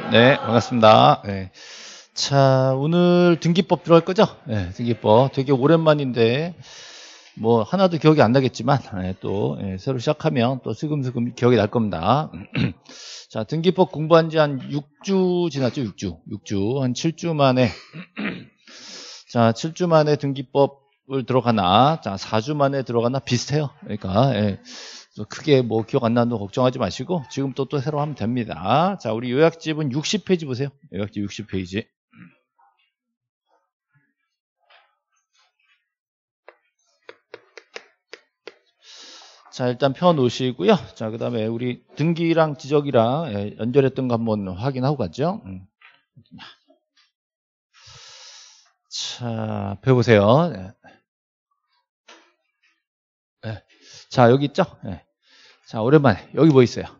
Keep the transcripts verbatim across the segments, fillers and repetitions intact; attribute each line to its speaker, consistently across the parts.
Speaker 1: 네, 반갑습니다. 네. 자, 오늘 등기법 들어갈 거죠? 네, 등기법. 되게 오랜만인데, 뭐, 하나도 기억이 안 나겠지만, 네, 또, 네, 새로 시작하면 또 슬금슬금 기억이 날 겁니다. 자, 등기법 공부한 지 한 육 주 지났죠? 육 주. 육 주. 한 칠 주 만에. 자, 칠 주 만에 등기법을 들어가나, 자, 사 주 만에 들어가나 비슷해요. 그러니까, 예. 크게 뭐 기억 안 나도 걱정하지 마시고 지금 또 또 새로 하면 됩니다. 자, 우리 요약집은 육십 페이지 보세요. 요약집 육십 페이지. 자, 일단 펴 놓으시고요. 자, 그다음에 우리 등기랑 지적이랑 연결했던 거 한번 확인하고 가죠. 자, 펴 보세요. 네. 네. 자, 여기 있죠? 네. 자, 오랜만에 여기 뭐 있어요?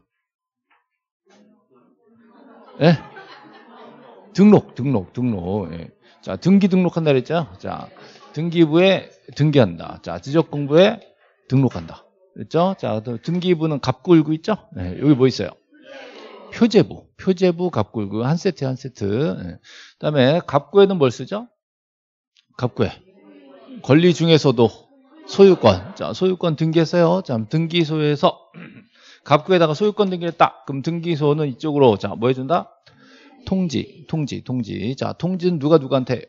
Speaker 1: 네? 등록, 등록, 등록. 예. 자, 등기 등록한다 그랬죠? 자, 등기부에 등기한다. 자, 지적공부에 등록한다. 그랬죠? 자, 등기부는 갑구일구 있죠? 예, 여기 뭐 있어요? 표제부, 표제부, 갑구일구 한 세트, 한 세트. 예. 그다음에 갑구에는 뭘 쓰죠? 갑구에 권리 중에서도 소유권. 자, 소유권 등기했어요. 자, 등기소에서 갑구에다가 소유권 등기를 딱. 그럼 등기소는 이쪽으로 자, 뭐 해준다? 통지, 통지, 통지. 자, 통지는 누가 누구한테?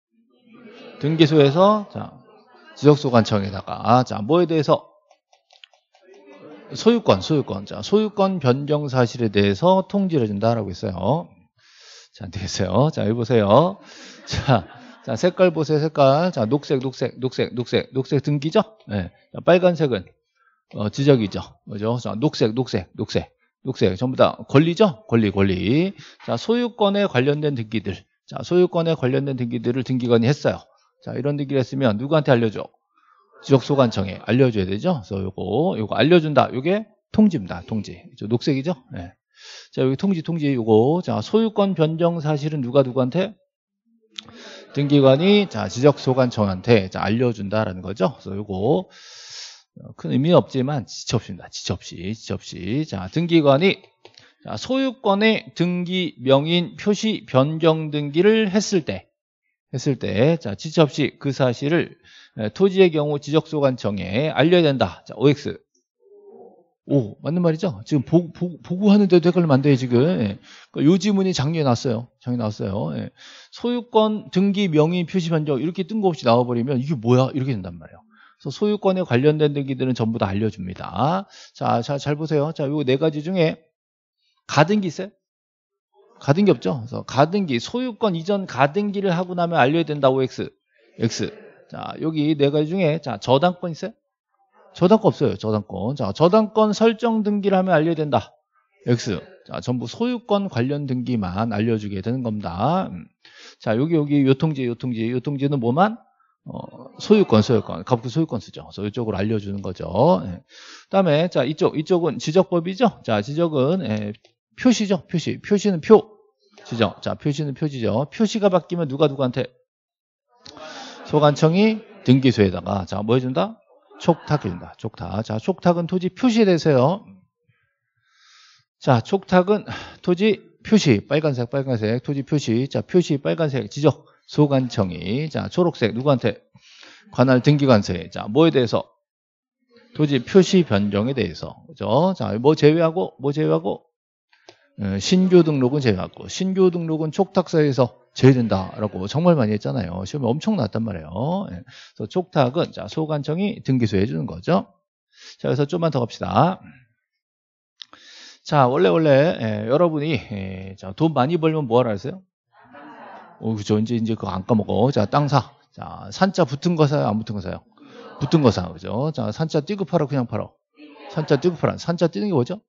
Speaker 1: 등기소에서 자, 지적소관청에다가 자, 뭐에 대해서? 소유권, 소유권. 자, 소유권 변경 사실에 대해서 통지를 해준다라고 했어요. 자, 되겠어요. 자, 여기 보세요. 자, 자, 색깔 보세요, 색깔. 자, 녹색, 녹색, 녹색, 녹색, 녹색 등기죠? 네. 자, 빨간색은 어, 지적이죠. 그죠? 자, 녹색, 녹색, 녹색. 녹색 전부 다 권리죠? 권리, 권리. 자, 소유권에 관련된 등기들. 자, 소유권에 관련된 등기들을 등기관이 했어요. 자, 이런 등기를 했으면 누구한테 알려줘? 지적소관청에 알려줘야 되죠? 그래서 요거, 요거 알려준다. 요게 통지입니다. 통지. 저 녹색이죠? 네. 자, 여기 통지, 통지 요거. 자, 소유권 변경 사실은 누가 누구한테? 등기관이 자, 지적소관청한테 자, 알려준다라는 거죠. 그래서 요거. 큰 의미는 없지만 지체없습니다. 지체없이, 지체없이. 자, 등기관이 자, 소유권의 등기 명인 표시 변경 등기를 했을 때, 했을 때, 자, 지체없이 그 사실을 토지의 경우 지적소관청에 알려야 된다. 자, 오엑스. 오, 맞는 말이죠? 지금 보, 보, 보고하는데도 헷갈리면 안 돼요, 지금. 예. 그러니까 요 지문이 작년에 나왔어요. 작년에 나왔어요. 예. 소유권 등기 명인 표시 변경 이렇게 뜬금없이 나와버리면 이게 뭐야? 이렇게 된단 말이에요. 그래서 소유권에 관련된 등기들은 전부 다 알려줍니다. 자, 자, 잘 보세요. 자, 요 네 가지 중에 가등기 있어요? 가등기 없죠? 그래서 가등기, 소유권 이전 가등기를 하고 나면 알려야 된다. 오엑스. X. 자, 여기 네 가지 중에 자, 저당권 있어요? 저당권 없어요. 저당권. 자, 저당권 설정 등기를 하면 알려야 된다. X. 자, 전부 소유권 관련 등기만 알려주게 되는 겁니다. 자, 여기 여기 요통지, 요통지, 요통지는 뭐만? 어, 소유권, 소유권, 갑구 소유권 쓰죠. 그래서 이쪽으로 알려주는 거죠. 예. 그다음에 자 이쪽, 이쪽은 지적법이죠. 자, 지적은 예, 표시죠. 표시, 표시는 표, 지적. 자, 표시는 표지죠. 표시가 바뀌면 누가 누구한테? 소관청이 등기소에다가 자, 뭐 해준다? 촉탁해준다. 촉탁. 자, 촉탁은 토지 표시에 대해서요. 자, 촉탁은 토지 표시, 빨간색, 빨간색, 토지 표시. 자, 표시, 빨간색, 지적. 소관청이 자 초록색 누구한테? 관할 등기관서에 자 뭐에 대해서? 토지 표시 변경에 대해서 그죠? 자 뭐 제외하고 뭐 제외하고 어, 신규 등록은 제외하고 신규 등록은 촉탁서에서 제외된다라고 정말 많이 했잖아요. 시험에 엄청 나왔단 말이에요. 예. 그래서 촉탁은 자 소관청이 등기소에 해주는 거죠. 자 그래서 좀만 더 갑시다. 자 원래 원래 예, 여러분이 예, 자, 돈 많이 벌면 뭐 하라 했어요? 어, 그죠. 이제, 이제 그거 안 까먹어. 자, 땅 사. 자, 산자 붙은 거 사요? 안 붙은 거 사요? 붙은 거 사. 그죠. 자, 산자 띄고 팔아? 그냥 팔아? 산자 띄고 팔아. 산자 띄는 게 뭐죠?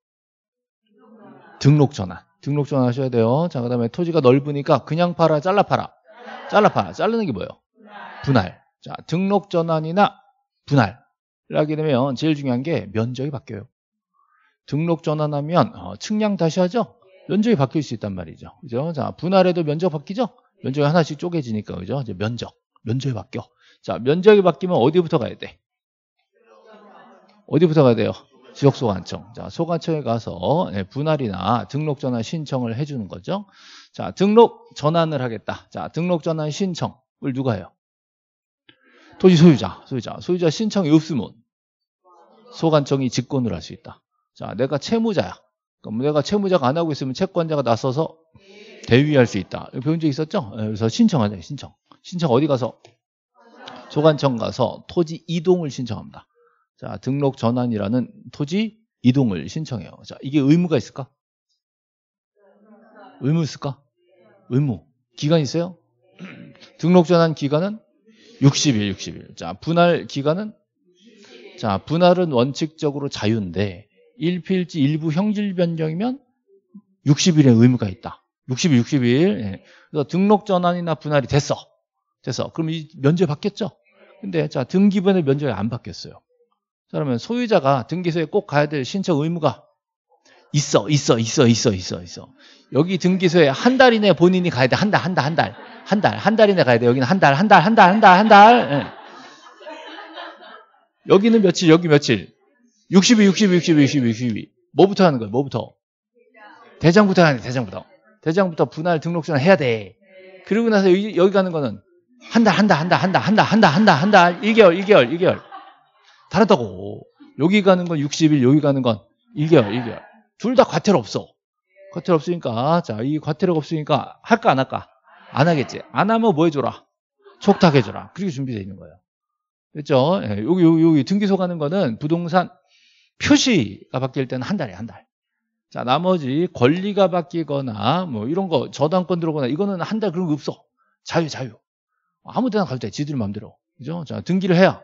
Speaker 1: 등록 전환. 등록 전환 하셔야 돼요. 자, 그 다음에 토지가 넓으니까 그냥 팔아? 잘라 팔아? 잘라 팔아. 자르는 게 뭐예요? 분할. 자, 등록 전환이나 분할. 하게 되면 제일 중요한 게 면적이 바뀌어요. 등록 전환하면 어, 측량 다시 하죠? 면적이 바뀔 수 있단 말이죠. 그죠? 자, 분할해도 면적 바뀌죠? 면적이 하나씩 쪼개지니까, 그죠? 이제 면적. 면적이 바뀌어. 자, 면적이 바뀌면 어디부터 가야 돼? 어디부터 가야 돼요? 지역소관청. 자, 소관청에 가서 예, 분할이나 등록 전환 신청을 해주는 거죠. 자, 등록 전환을 하겠다. 자, 등록 전환 신청을 누가 해요? 토지 소유자, 소유자, 소유자 신청이 없으면 소관청이 직권을 할 수 있다. 자, 내가 채무자야. 그럼 내가 채무자가 안 하고 있으면 채권자가 나서서 대위할 수 있다. 배운 적 있었죠? 그래서 신청하자, 신청. 신청 어디 가서? 소관청 가서 토지 이동을 신청합니다. 자, 등록 전환이라는 토지 이동을 신청해요. 자, 이게 의무가 있을까? 의무 있을까? 의무. 기간 있어요? 등록 전환 기간은 육십 일, 육십 일. 자, 분할 기간은? 자, 분할은 원칙적으로 자유인데 일필지 일부 형질 변경이면 육십 일의 의무가 있다. 육십 일, 육십 일. 예. 그래서 등록 전환이나 분할이 됐어. 됐어. 그럼 이 면제 받겠죠? 근데 자, 등기부에 면제가 안 받겠어요. 자, 그러면 소유자가 등기소에 꼭 가야 될 신청 의무가 있어, 있어, 있어, 있어, 있어, 있어. 여기 등기소에 한 달 이내 본인이 가야 돼. 한 달, 한 달, 한 달. 한 달, 한 달 이내 가야 돼. 여기는 한 달, 한 달, 한 달, 한 달, 한 달. 예. 여기는 며칠, 여기 며칠. 육십 일, 육십 일, 육십 일, 육십 일, 육십 일. 뭐부터 하는 거야? 뭐부터? 대장부터 하는 거야, 대장부터. 대장부터 분할 등록 전환 해야 돼. 그러고 나서 여기, 여기 가는 거는 한 달, 한 달, 한 달, 한 달, 한 달, 한 달, 한 달, 한 달, 일 개월, 일 개월, 일 개월. 다르다고. 여기 가는 건 육십 일, 여기 가는 건 일 개월, 일 개월. 둘 다 과태료 없어. 과태료 없으니까, 자, 이 과태료가 없으니까 할까 안 할까? 안 하겠지. 안 하면 뭐 해줘라? 촉탁해줘라. 그렇게 준비되어 있는 거예요. 그렇죠? 예, 여기, 여기, 여기 등기소 가는 거는 부동산 표시가 바뀔 때는 한 달이에요, 한 달. 자, 나머지 권리가 바뀌거나 뭐 이런 거 저당권 들어오거나 이거는 한 달 그런 거 없어. 자유, 자유. 아무 데나 가도 돼. 지들 마음대로. 그죠? 자, 등기를 해야.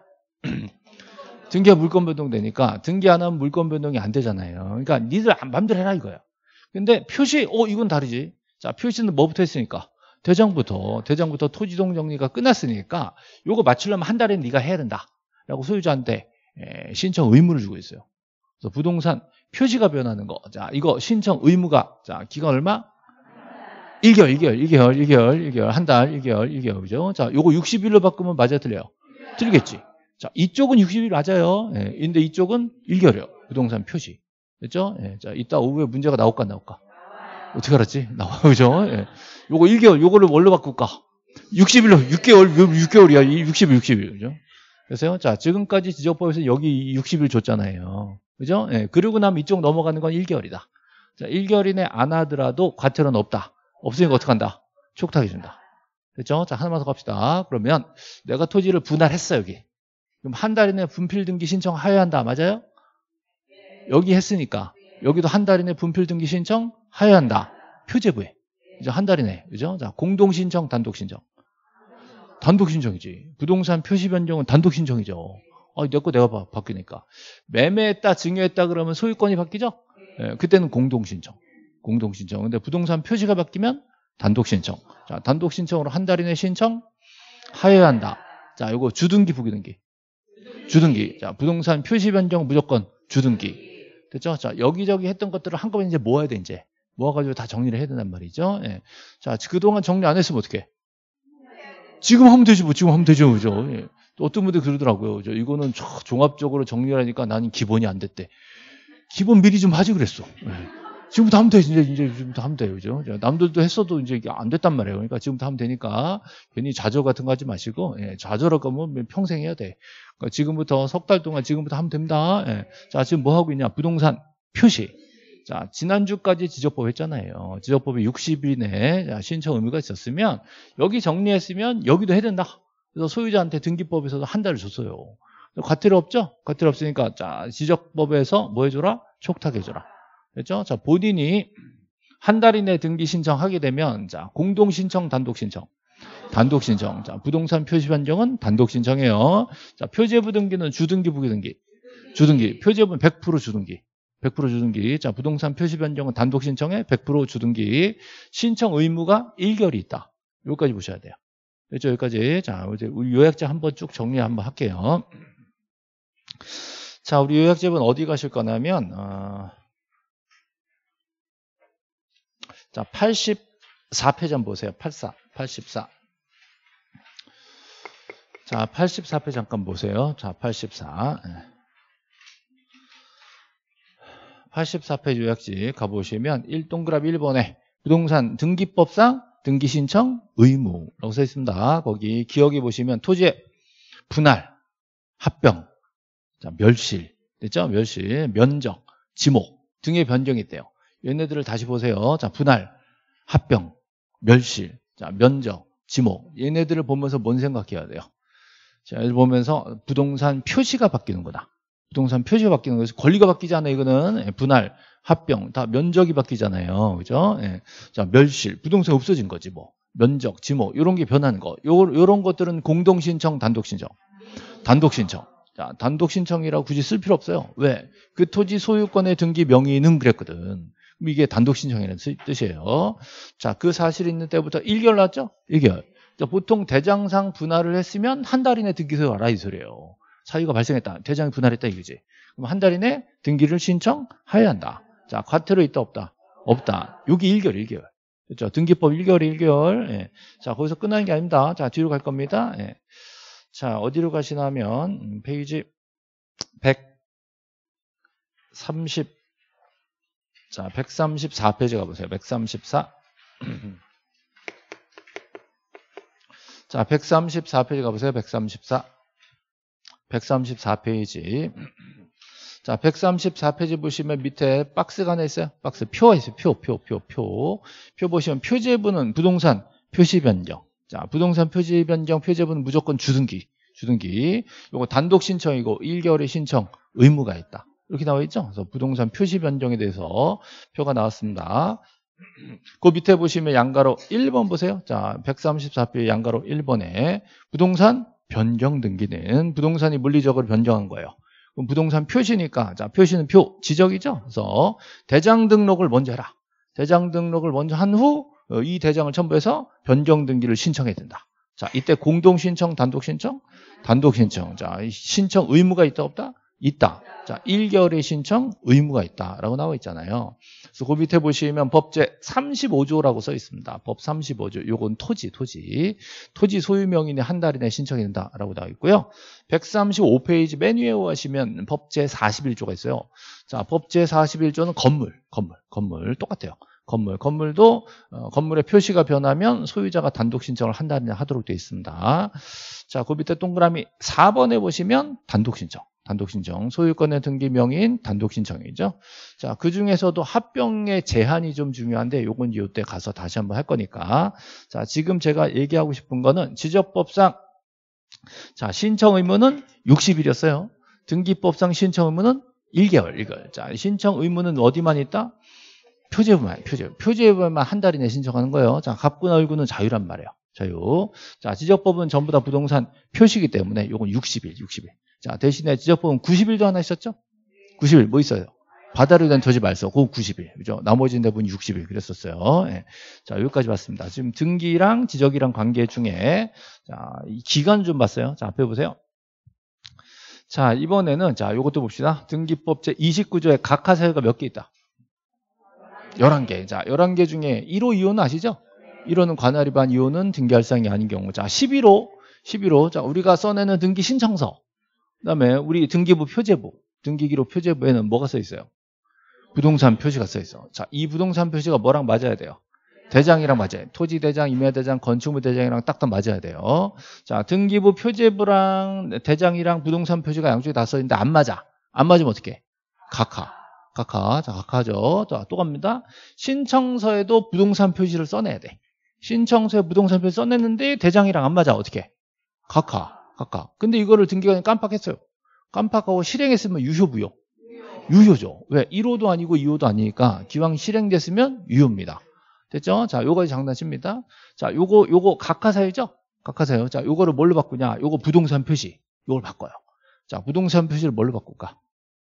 Speaker 1: 등기가 물권 변동되니까 등기 안 하면 물권 변동이 안 되잖아요. 그러니까 니들 마음대로 해라 이거야. 근데 표시, 어, 이건 다르지. 자, 표시는 뭐부터 했으니까? 대장부터, 대장부터 토지동 정리가 끝났으니까 요거 맞추려면 한 달에 네가 해야 된다. 라고 소유자한테 에, 신청 의무를 주고 있어요. 그래서 부동산 표시가 변하는 거. 자, 이거 신청 의무가, 자, 기간 얼마? 일 개월, 일 개월, 일 개월, 일 개월, 일 개월, 한 달, 일 개월, 일 개월, 그죠? 자, 요거 육십 일로 바꾸면 맞아요, 틀려요? 틀리겠지. 자, 이쪽은 육십 일 맞아요. 예, 근데 이쪽은 일 개월이요. 부동산 표시. 됐죠? 예, 자, 이따 오후에 문제가 나올까, 안 나올까? 어떻게 알았지? 나와, 그죠? 예. 요거 일 개월, 요거를 뭘로 바꿀까? 육십 일로, 육 개월, 육 개월이야. 육십 일, 육십 일, 그죠? 그래서, 자, 지금까지 지적법에서 여기 육십 일 줬잖아요. 그죠? 예, 그러고 나면 이쪽 넘어가는 건 일 개월이다. 자, 일 개월 이내 안 하더라도 과태료는 없다. 없으니까 어떡한다? 촉탁해준다. 됐죠? 자, 하나만 더 갑시다. 그러면 내가 토지를 분할했어, 여기. 그럼 한 달 이내 분필 등기 신청하여야 한다. 맞아요? 여기 했으니까. 여기도 한 달 이내 분필 등기 신청하여야 한다. 표제부에. 이제 한 달 이내. 그죠? 자, 공동 신청, 단독 신청. 단독 신청이지. 부동산 표시 변경은 단독 신청이죠. 아, 내 거 내가 바, 바뀌니까. 매매했다, 증여했다 그러면 소유권이 바뀌죠? 예, 그때는 공동 신청. 공동 신청. 근데 부동산 표시가 바뀌면 단독 신청. 자, 단독 신청으로 한 달 이내 신청 하여야 한다. 자, 요거 주등기, 부기등기. 주등기. 자, 부동산 표시 변경 무조건 주등기. 됐죠? 자, 여기저기 했던 것들을 한꺼번에 이제 모아야 돼, 이제. 모아가지고 다 정리를 해야 된단 말이죠. 예. 자, 그동안 정리 안 했으면 어떡해? 지금 하면 되지, 뭐. 지금 하면 되죠. 그죠? 예. 또 어떤 분들 그러더라고요. 그죠? 이거는 종합적으로 정리를 하니까 나는 기본이 안 됐대. 기본 미리 좀 하지 그랬어. 예. 지금부터 하면 돼. 이제, 이제 지금부터 하면 돼요. 그죠? 남들도 했어도 이제 이게 안 됐단 말이에요. 그러니까 지금부터 하면 되니까 괜히 좌절 같은 거 하지 마시고, 예, 좌절할 거면 평생 해야 돼. 그러니까 지금부터 석 달 동안 지금부터 하면 됩니다. 예. 자, 지금 뭐 하고 있냐? 부동산 표시. 자, 지난주까지 지적법 했잖아요. 지적법이 육십 일 내에 신청 의무가 있었으면 여기 정리했으면 여기도 해야 된다. 그래서 소유자한테 등기법에서도 한 달을 줬어요. 과태료 없죠? 과태료 없으니까 자, 지적법에서 뭐 해줘라? 촉탁해줘라. 됐죠? 자, 본인이 한 달 이내 등기 신청하게 되면 자, 공동 신청, 단독 신청. 단독 신청. 자, 부동산 표시 변경은 단독 신청이에요. 자, 표제부 등기는 주등기, 부기등기. 주등기. 표제부는 백 퍼센트 주등기. 백 퍼센트 주등기. 자, 부동산 표시 변경은 단독 신청에 백 퍼센트 주등기. 신청 의무가 일 개월이 있다. 여기까지 보셔야 돼요. 됐죠? 여기까지. 자, 이제 우리 요약자 한번 쭉 정리 한번 할게요. 자, 우리 요약집은 어디 가실 거냐면, 어, 자, 팔십사 페이지 한번 보세요. 팔십사, 팔십사. 자, 팔십사 페이지 잠깐 보세요. 자, 팔십사. 팔십사 페이지 요약집 가보시면 일 동그라미 일 번에 부동산 등기법상 등기신청 의무라고 써 있습니다. 거기 기억해 보시면 토지의 분할, 합병, 자, 멸실, 됐죠? 멸실, 면적, 지목 등의 변경이 있대요. 얘네들을 다시 보세요. 자, 분할, 합병, 멸실, 자, 면적, 지목. 얘네들을 보면서 뭔 생각해야 돼요? 자, 얘를 보면서 부동산 표시가 바뀌는 거다. 부동산 표시가 바뀌는 거에서 권리가 바뀌잖아요. 이거는 분할, 합병, 다 면적이 바뀌잖아요. 그죠? 예. 자, 멸실, 부동산 없어진 거지 뭐. 면적, 지목, 이런 게 변하는 거. 요, 요런 것들은 공동신청, 단독신청. 단독신청. 자, 단독신청이라고 굳이 쓸 필요 없어요. 왜? 그 토지 소유권의 등기 명의는 그랬거든. 그럼 이게 단독신청이라는 뜻이에요. 자, 그 사실 있는 때부터 일 개월 났죠? 일 개월. 자, 보통 대장상 분할을 했으면 한 달 이내 등기소에 와라 이 소리예요. 사유가 발생했다. 대장이 분할했다 이거지. 그럼 한 달 이내 등기를 신청해야 한다. 자, 과태료 있다 없다? 없다. 여기 일 개월, 일 개월. 그렇죠? 등기법 일 개월, 일 개월. 예. 자, 거기서 끝나는 게 아닙니다. 자, 뒤로 갈 겁니다. 예. 자, 어디로 가시냐면 페이지 백삼십, 자, 백삼십사 페이지 가보세요. 백삼십사. 자, 백삼십사 페이지 가보세요. 백삼십사. 백삼십사 페이지. 자, 백삼십사 페이지 보시면 밑에 박스가 하나 있어요. 박스 표가 있어요. 표, 표, 표, 표. 표 보시면 표제부는 부동산 표시 변경. 자, 부동산 표시 변경 표제부는 무조건 주등기. 주등기. 요거 단독 신청이고 일 개월의 신청 의무가 있다. 이렇게 나와 있죠? 그래서 부동산 표시 변경에 대해서 표가 나왔습니다. 그 밑에 보시면 양가로 일 번 보세요. 자, 백삼십사 페이지 양가로 일 번에 부동산 변경 등기는 부동산이 물리적으로 변경한 거예요. 그럼 부동산 표시니까, 자, 표시는 표, 지적이죠? 그래서 대장 등록을 먼저 해라. 대장 등록을 먼저 한 후 이 대장을 첨부해서 변경 등기를 신청해야 된다. 자, 이때 공동신청, 단독신청? 단독신청. 자, 신청 의무가 있다, 없다? 있다. 자, 일 개월의 신청 의무가 있다라고 나와 있잖아요. 그래서 그 밑에 보시면 법제 삼십오 조라고 써 있습니다. 법 삼십오 조. 요건 토지, 토지. 토지 소유 명인이 한 달 이내 신청이 된다라고 나와 있고요. 백삼십오 페이지 맨 위에 오시면 법제 사십일 조가 있어요. 자, 법제 사십일 조는 건물, 건물, 건물 똑같아요. 건물, 건물도 어, 건물의 표시가 변하면 소유자가 단독 신청을 한 달 이내 하도록 되어 있습니다. 자, 그 밑에 동그라미 사 번에 보시면 단독 신청. 단독 신청, 소유권의 등기 명의인 단독 신청이죠. 자, 그 중에서도 합병의 제한이 좀 중요한데 요건 이때 가서 다시 한번 할 거니까. 자, 지금 제가 얘기하고 싶은 거는 지적법상 자, 신청 의무는 육십 일이었어요. 등기법상 신청 의무는 일 개월, 일 개월. 자, 신청 의무는 어디만 있다? 표제부만, 표제부. 표제부만 한 달 이내 신청하는 거예요. 자, 갑구나 얼구는 자유란 말이에요. 자유. 자, 지적법은 전부 다 부동산 표시이기 때문에 요건 육십 일, 육십 일. 자, 대신에 지적법은 구십 일도 하나 있었죠? 구십 일 뭐 있어요? 바다로 된 토지 말소. 그거 구십 일. 그죠? 나머지 대부분 육십 일 그랬었어요. 예. 자, 여기까지 봤습니다. 지금 등기랑 지적이랑 관계 중에 자, 이 기간 좀 봤어요. 자, 앞에 보세요. 자, 이번에는 자, 요것도 봅시다. 등기법 제이십구 조에 각하 사유가 몇 개 있다? 열한 개. 자, 열한 개 중에 일 호, 이 호는 아시죠? 일 호는 관할 위반, 이 호는 등기할 사항이 아닌 경우. 자, 십일 호. 십일 호. 자, 우리가 써내는 등기 신청서. 그다음에 우리 등기부 표제부, 등기기록 표제부에는 뭐가 써 있어요? 부동산 표시가 써 있어. 자, 이 부동산 표시가 뭐랑 맞아야 돼요? 대장이랑 맞아요. 토지 대장, 임야 대장, 건축물 대장이랑 딱딱 맞아야 돼요. 자, 등기부 표제부랑 대장이랑 부동산 표시가 양쪽에 다 써 있는데 안 맞아. 안 맞으면 어떻게? 각하. 각하. 자, 각하죠. 자, 또 갑니다. 신청서에도 부동산 표시를 써내야 돼. 신청서에 부동산 표시 써냈는데 대장이랑 안 맞아. 어떻게? 각하. 각하. 근데 이거를 등기관이 깜빡했어요. 깜빡하고 실행했으면 유효부요. 유효죠. 왜? 일 호도 아니고 이 호도 아니니까 기왕 실행됐으면 유효입니다. 됐죠? 자, 요거 장난칩니다. 자, 요거 요거 각하사유죠? 각하사유. 자, 요거를 뭘로 바꾸냐? 요거 부동산 표시. 요걸 바꿔요. 자, 부동산 표시를 뭘로 바꿀까?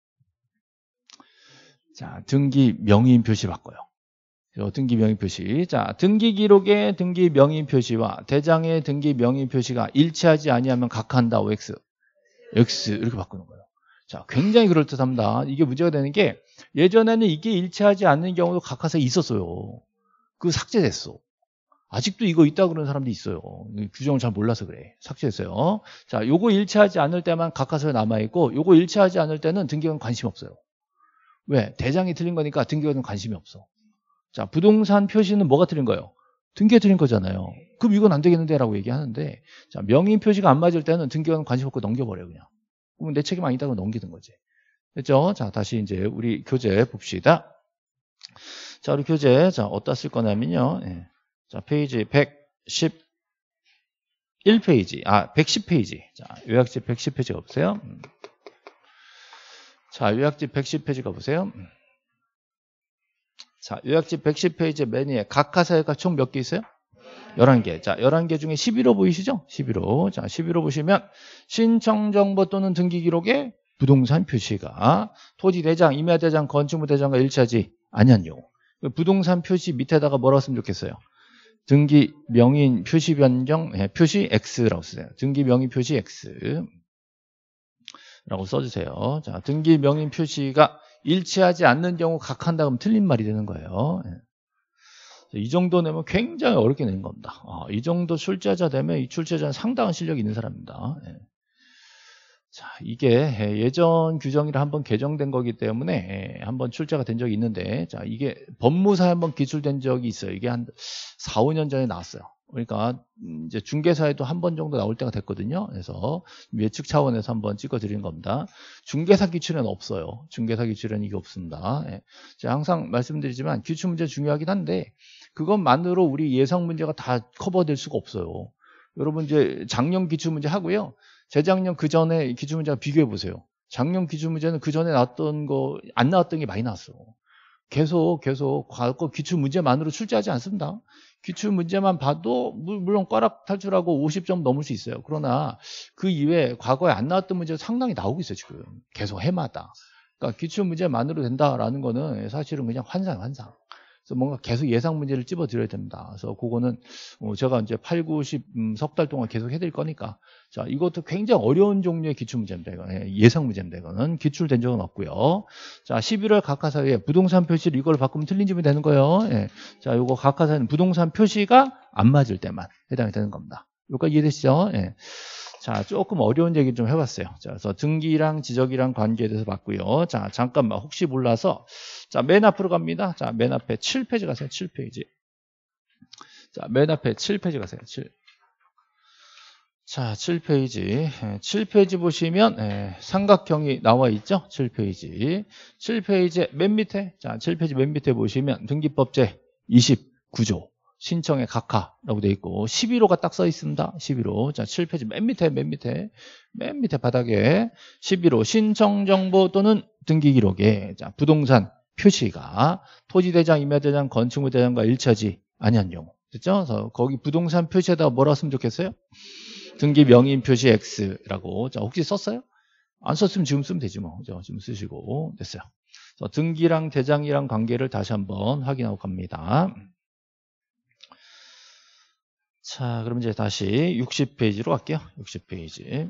Speaker 1: 자, 등기 명의인 표시 바꿔요. 등기 명의 표시. 자, 등기 기록의 등기 명의 표시와 대장의 등기 명의 표시가 일치하지 아니하면 각하한다. X. X 이렇게 바꾸는 거예요. 자, 굉장히 그럴듯합니다. 이게 문제가 되는 게 예전에는 이게 일치하지 않는 경우도 각하사에 있었어요. 그거 삭제됐어. 아직도 이거 있다 그러는 사람도 있어요. 규정을 잘 몰라서 그래. 삭제했어요. 자, 요거 일치하지 않을 때만 각하사에 남아 있고 요거 일치하지 않을 때는 등기관 관심 없어요. 왜? 대장이 틀린 거니까 등기관은 관심이 없어. 자, 부동산 표시는 뭐가 틀린 거예요? 등기가 틀린 거잖아요. 그럼 이건 안 되겠는데 라고 얘기하는데, 자, 명의 표시가 안 맞을 때는 등기관은 관심 없고 넘겨버려요, 그냥. 그러면 내 책임 아니다고 넘기는 거지. 됐죠? 자, 다시 이제 우리 교재 봅시다. 자, 우리 교재, 자, 어디다 쓸 거냐면요. 예. 자, 페이지 백십일 페이지. 아, 백십 페이지. 자, 요약집 백십 페이지 가보세요. 음. 자, 요약집 백십 페이지 가보세요. 음. 자, 요약집 백십 페이지 맨 위에 각하사회가 총 몇 개 있어요? 열한 개. 자, 열한 개 중에 십일 호 보이시죠? 십일 호. 자, 십일 호 보시면 신청정보 또는 등기기록에 부동산 표시가 토지대장, 임야대장, 건축물대장과 일치하지 아니한요. 부동산 표시 밑에다가 뭐라고 쓰면 좋겠어요? 등기 명인 표시 변경, 네, 표시 X라고 쓰세요. 등기 명인 표시 X 라고 써주세요. 자, 등기 명인 표시가 일치하지 않는 경우 각한다 그러면 틀린 말이 되는 거예요. 이 정도 내면 굉장히 어렵게 낸 겁니다. 아, 이 정도 출제자 되면 이 출제자는 상당한 실력이 있는 사람입니다. 예. 자, 이게 예전 규정이라 한번 개정된 거기 때문에 한번 출제가 된 적이 있는데, 자, 이게 법무사에 한번 기출된 적이 있어요. 이게 한 사, 오 년 전에 나왔어요. 그러니까 이제 중개사에도 한 번 정도 나올 때가 됐거든요. 그래서 예측 차원에서 한번 찍어드리는 겁니다. 중개사 기출에는 없어요. 중개사 기출에는 이게 없습니다. 예. 제가 항상 말씀드리지만 기출 문제 중요하긴 한데 그것만으로 우리 예상 문제가 다 커버될 수가 없어요. 여러분 이제 작년 기출 문제 하고요. 재작년 그 전에 기출 문제랑 비교해 보세요. 작년 기출 문제는 그 전에 나왔던 거 안 나왔던 게 많이 나왔어. 계속 계속 과거 기출 문제만으로 출제하지 않습니다. 기출 문제만 봐도 물론 꽈락 탈출하고 오십 점 넘을 수 있어요. 그러나 그 이외에 과거에 안 나왔던 문제가 상당히 나오고 있어요. 지금 계속 해마다. 그러니까 기출 문제만으로 된다라는 거는 사실은 그냥 환상 환상. 그래서 뭔가 계속 예상 문제를 찝어드려야 됩니다. 그래서 그거는 제가 이제 팔, 구, 십 석 달 동안 계속 해드릴 거니까. 자, 이것도 굉장히 어려운 종류의 기출 문제입니다. 이거는 예상 문제입니다. 이거는 기출된 적은 없고요. 자, 십일 월 각하사회에 부동산 표시를 이걸 바꾸면 틀린 점이 되는 거예요. 예. 자, 요거 각하사회는 부동산 표시가 안 맞을 때만 해당이 되는 겁니다. 여기까지 이해되시죠? 예. 자, 조금 어려운 얘기 좀 해봤어요. 자, 그래서 등기랑 지적이랑 관계에 대해서 봤고요. 자, 잠깐만 혹시 몰라서 자, 맨 앞으로 갑니다. 자, 맨 앞에 칠 페이지 가세요. 칠 페이지. 자, 맨 앞에 칠 페이지 가세요. 칠. 자, 칠 페이지. 칠 페이지 보시면 예, 삼각형이 나와 있죠? 칠 페이지. 칠 페이지 맨 밑에. 자, 칠 페이지 맨 밑에 보시면 등기법 제이십구 조. 신청의 각하라고 되어 있고 십일 호가 딱 써 있습니다. 십일 호. 자, 칠 페이지 맨 밑에 맨 밑에 맨 밑에 바닥에 십일 호 신청정보 또는 등기기록에 자, 부동산 표시가 토지대장, 임야대장, 건축물대장과 일치하지 아니한 경우. 됐죠? 그래서 거기 부동산 표시에다가 뭐라고 쓰면 좋겠어요? 등기 명인 표시 X라고. 자, 혹시 썼어요? 안 썼으면 지금 쓰면 되지 뭐. 그죠? 지금 쓰시고 됐어요. 그래서 등기랑 대장이랑 관계를 다시 한번 확인하고 갑니다. 자, 그럼 이제 다시 육십 페이지로 갈게요. 육십 페이지.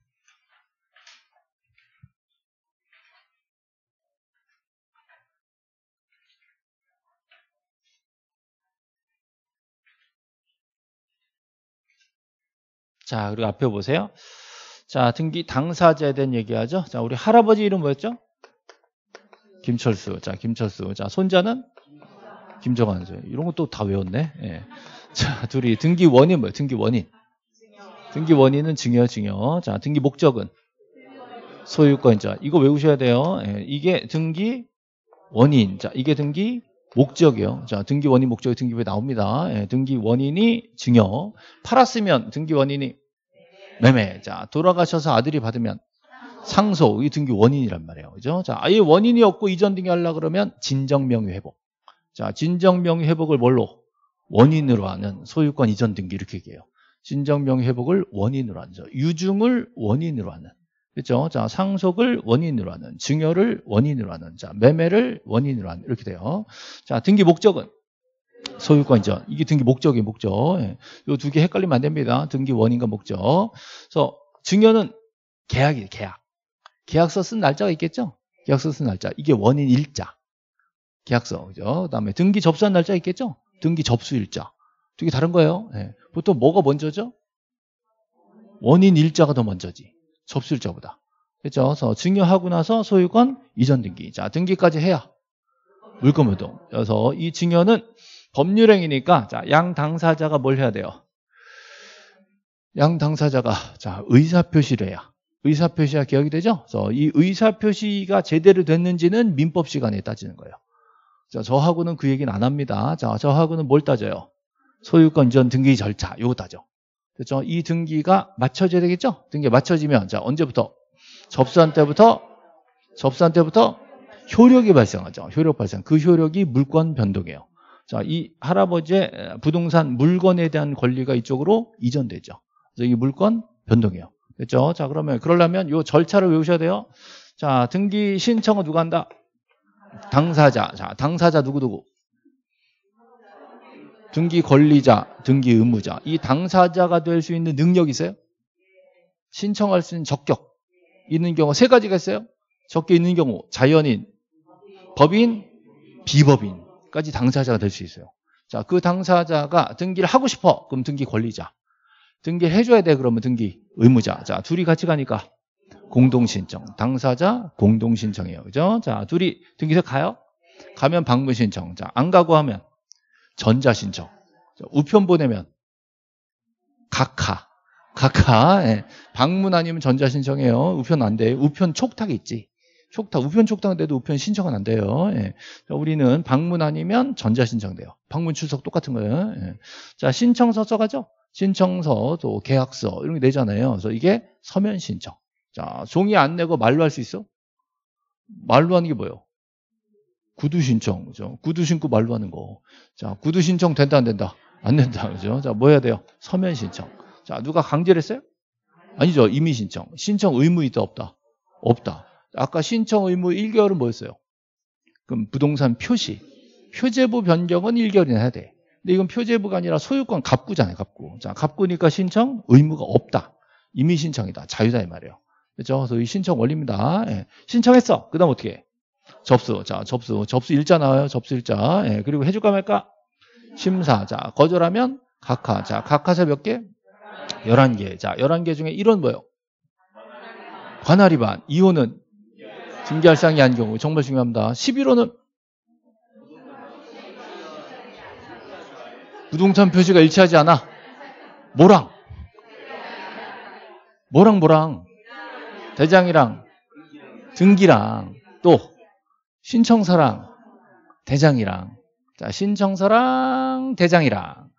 Speaker 1: 자, 그리고 앞에 보세요. 자, 등기 당사자에 대한 얘기하죠. 자, 우리 할아버지 이름 뭐였죠? 김철수. 자, 김철수. 자, 손자는? 김정환. 이런 것도 다 외웠네. 예. 자, 둘이 등기 원인 뭐예요? 등기 원인. 등기 원인은 증여, 증여. 자, 등기 목적은? 소유권자. 이거 외우셔야 돼요. 예. 이게 등기 원인. 자, 이게 등기 목적이요. 자, 등기 원인 목적이 등기부에 나옵니다. 예. 등기 원인이 증여. 팔았으면 등기 원인이 매매. 자, 돌아가셔서 아들이 받으면 상속. 이 등기 원인이란 말이에요. 그죠? 자, 아예 원인이 없고 이전 등기 하려고 그러면 진정명의 회복. 자, 진정명의 회복을 뭘로? 원인으로 하는 소유권 이전 등기 이렇게 얘기해요. 진정명의 회복을 원인으로 하는. 유증을 원인으로 하는. 그렇죠? 자, 상속을 원인으로 하는. 증여를 원인으로 하는. 자, 매매를 원인으로 하는. 이렇게 돼요. 자, 등기 목적은? 소유권 이전. 이게 등기 목적이에요, 목적. 예. 이 두 개 헷갈리면 안 됩니다. 등기 원인과 목적. 그래서 증여는 계약이에요, 계약. 계약서 쓴 날짜가 있겠죠? 계약서 쓴 날짜. 이게 원인 일자. 계약서. 그죠? 그 다음에 등기 접수한 날짜 있겠죠? 등기 접수 일자. 두 개 다른 거예요. 예. 보통 뭐가 먼저죠? 원인 일자가 더 먼저지. 접수 일자보다. 그렇죠? 그래서 증여하고 나서 소유권 이전 등기. 자, 등기까지 해야 물권 변동. 그래서 이 증여는 법률행위니까 자, 양 당사자가 뭘 해야 돼요? 양 당사자가 자, 의사 표시를 해야. 의사 표시가 기억이 되죠? 그래서 이 의사 표시가 제대로 됐는지는 민법 시간에 따지는 거예요. 자, 저하고는 그 얘기는 안 합니다. 자, 저하고는 뭘 따져요? 소유권 이전 등기 절차. 요거 따져. 그렇죠? 이 등기가 맞춰져야 되겠죠? 등기가 맞춰지면 자, 언제부터? 접수한 때부터 접수한 때부터 효력이 발생하죠. 효력 발생. 그 효력이 물권 변동이에요. 자, 이 할아버지의 부동산 물건에 대한 권리가 이쪽으로 이전되죠. 그래서 이 물권 변동이에요. 그렇죠? 자, 그러면 그러려면 이 절차를 외우셔야 돼요. 자, 등기 신청은 누가 한다? 당사자. 자, 당사자 누구누구? 등기 권리자, 등기 의무자. 이 당사자가 될 수 있는 능력이 있어요? 신청할 수 있는 적격 있는 경우 세 가지가 있어요. 적격 있는 경우 자연인, 법인, 비법인까지 당사자가 될 수 있어요. 자, 그 당사자가 등기를 하고 싶어. 그럼 등기 권리자. 등기를 해줘야 돼. 그러면 등기 의무자. 자, 둘이 같이 가니까 공동신청. 당사자 공동신청이에요. 그죠? 자, 둘이 등기소 가요? 가면 방문신청. 자, 안 가고 하면 전자신청. 자, 우편 보내면 각하. 각하. 예. 방문 아니면 전자신청이에요. 우편 안 돼. 우편 촉탁 있지. 촉탁. 우편 촉탁인데도 우편 신청은 안 돼요. 예. 자, 우리는 방문 아니면 전자신청 돼요. 방문 출석 똑같은 거예요. 예. 자, 신청서 써가죠? 신청서, 또 계약서 이런 게 내잖아요. 그래서 이게 서면 신청. 자, 종이 안 내고 말로 할 수 있어? 말로 하는 게 뭐예요? 구두 신청. 그죠? 구두 신고 말로 하는 거. 자, 구두 신청 된다, 안 된다? 안 된다. 그죠? 자, 뭐 해야 돼요? 서면 신청. 자, 누가 강제를 했어요? 아니죠. 임의 신청. 신청 의무 있다, 없다? 없다. 아까 신청 의무 일 개월은 뭐였어요? 그럼 부동산 표시. 표제부 변경은 일 개월이나 해야 돼. 근데 이건 표제부가 아니라 소유권 갑구잖아요. 갑구. 자, 갑구니까 신청 의무가 없다. 임의 신청이다. 자유다 이 말이에요. 그렇죠? 그래서 이 신청 원리입니다. 예. 신청했어. 그다음 어떻게 해? 접수. 자, 접수. 접수 일자 나와요. 접수 일자. 예. 그리고 해줄까 말까? 심사. 자, 거절하면 각하. 자, 각하서 몇 개? 열한 개. 자, 열한 개 중에 일 호는 뭐예요? 관할 위반. 이 호는 등기할 사항이 아닌 경우. 정말 중요합니다. 십일 호는 부동산 표시가 일치하지 않아. 뭐랑? 뭐랑 뭐랑? 대장이랑 등기랑 또 신청서랑 대장이랑. 자, 신청서랑 대장이랑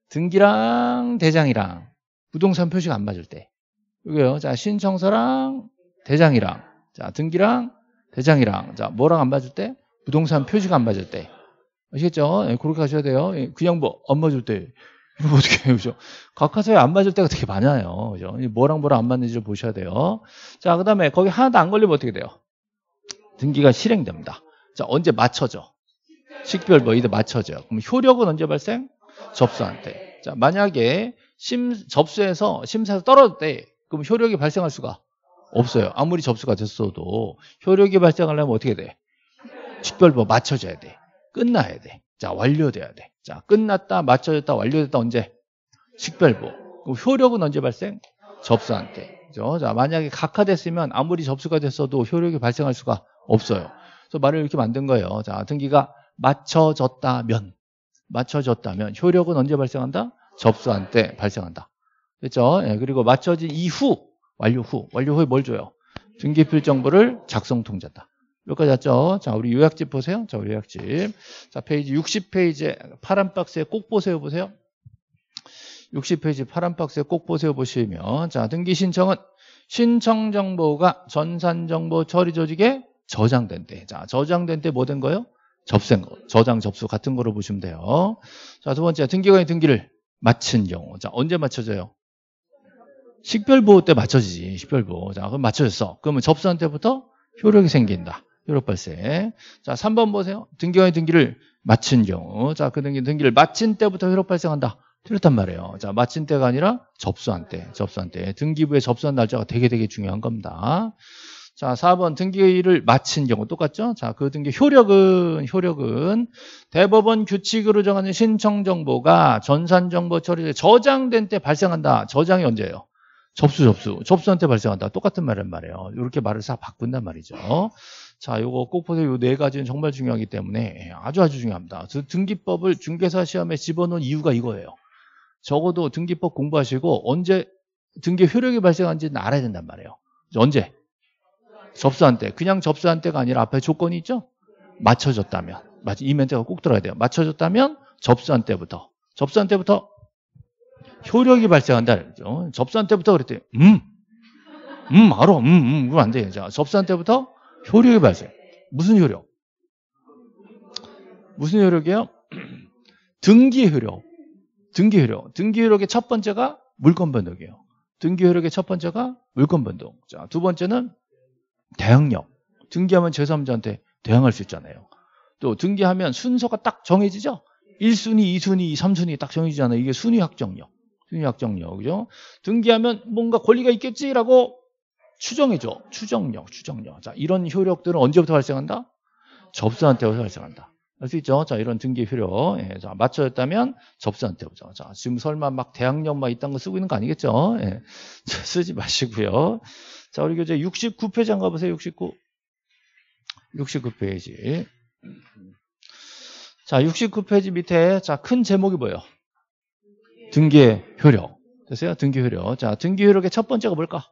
Speaker 1: 등기랑 대장이랑 부동산 표시가 안 맞을 때. 이거요. 자, 신청서랑 대장이랑 자, 등기랑 대장이랑 자, 뭐랑 안 맞을 때? 부동산 표시가 안 맞을 때. 아시겠죠? 예, 그렇게 하셔야 돼요. 예, 그냥 뭐 안 맞을 때 이거 어떻게 해요? 그죠? 각하서에 안 맞을 때가 되게 많아요. 그죠? 뭐랑 뭐랑 안 맞는지를 보셔야 돼요. 자, 그 다음에 거기 하나도 안 걸리면 어떻게 돼요? 등기가 실행됩니다. 자, 언제 맞춰져? 식별 뭐 이들 맞춰져요. 그럼 효력은 언제 발생? 접수한 때. 자, 만약에 심, 접수해서 심사에서 떨어졌대. 그럼 효력이 발생할 수가 없어요. 아무리 접수가 됐어도 효력이 발생하려면 어떻게 돼? 식별부 맞춰져야 돼. 끝나야 돼. 자, 완료돼야 돼. 자, 끝났다, 맞춰졌다, 완료됐다 언제? 식별부. 그럼 효력은 언제 발생? 접수한 때. 그죠? 자, 만약에 각하됐으면 아무리 접수가 됐어도 효력이 발생할 수가 없어요. 그래서 말을 이렇게 만든 거예요. 자, 등기가 맞춰졌다면, 맞춰졌다면 효력은 언제 발생한다? 접수한 때 발생한다. 됐죠? 예, 그리고 맞춰진 이후, 완료 후, 완료 후에 뭘 줘요? 등기필 정보를 작성 통지한다. 여기까지 왔죠? 자, 우리 요약집 보세요. 자, 우리 요약집. 자, 페이지 육십 페이지에 파란 박스에 꼭 보세요. 보세요. 육십 페이지 파란 박스에 꼭 보세요. 보시면. 자, 등기 신청은 신청 정보가 전산 정보 처리 조직에 저장된 때. 자, 저장된 때 뭐 된 거예요? 접수한 거. 저장 접수 같은 거로 보시면 돼요. 자, 두 번째. 등기관이 등기를 마친 경우. 자, 언제 맞춰져요? 식별보호 때 맞춰지지. 식별보호. 자, 그럼 맞춰졌어. 그러면 접수한 때부터 효력이 생긴다. 효력 발생. 자, 삼 번 보세요. 등기관이 등기를 마친 경우. 자, 그 등기, 등기를 마친 때부터 효력 발생한다. 틀렸단 말이에요. 자, 마친 때가 아니라 접수한 때. 접수한 때. 등기부에 접수한 날짜가 되게 되게 중요한 겁니다. 자, 사 번 등기를 마친 경우 똑같죠? 자, 그 등기 효력은 효력은 대법원 규칙으로 정하는 신청 정보가 전산 정보 처리에 저장된 때 발생한다. 저장이 언제예요? 접수, 접수. 접수한 때 발생한다. 똑같은 말란 말이에요. 이렇게 말을 싹 바꾼단 말이죠. 자, 요거 꼭 보세요. 요 네 가지는 정말 중요하기 때문에 아주 아주 중요합니다. 등기법을 중개사 시험에 집어넣은 이유가 이거예요. 적어도 등기법 공부하시고 언제 등기 효력이 발생한지는 알아야 된단 말이에요. 언제? 접수한 때. 그냥 접수한 때가 아니라 앞에 조건이 있죠? 맞춰졌다면. 이 멘트가 꼭 들어야 돼요. 맞춰졌다면 접수한 때부터. 접수한 때부터 효력이 발생한다. 그랬죠. 접수한 때부터 그랬더니 음, 음, 알아. 음, 음, 그러면 안 돼요. 자, 접수한 때부터 효력이 발생. 무슨 효력? 무슨 효력이에요? 등기 효력. 등기 효력. 등기 효력의 첫 번째가 물권 변동이에요. 등기 효력의 첫 번째가 물권 변동. 자, 두 번째는 대항력. 등기하면 제삼자한테 대항할 수 있잖아요. 또 등기하면 순서가 딱 정해지죠? 일 순위, 이 순위, 삼 순위 딱 정해지잖아요. 이게 순위 확정력. 순위 확정력. 그죠? 등기하면 뭔가 권리가 있겠지라고 추정해줘. 추정력, 추정력. 자, 이런 효력들은 언제부터 발생한다? 접수한 때부터 발생한다. 알 수 있죠? 자, 이런 등기 효력. 예, 자, 맞춰졌다면 접수한 때부터. 자, 지금 설마 막 대항력 막 이딴 거 쓰고 있는 거 아니겠죠? 예. 자, 쓰지 마시고요. 자, 우리 교재 육십구 페이지 한번 가보세요. 육십구. 육십구 페이지. 자, 육십구 페이지 밑에, 자, 큰 제목이 뭐예요? 등기의 효력. 됐어요? 등기 효력. 자, 등기 효력의 첫 번째가 뭘까?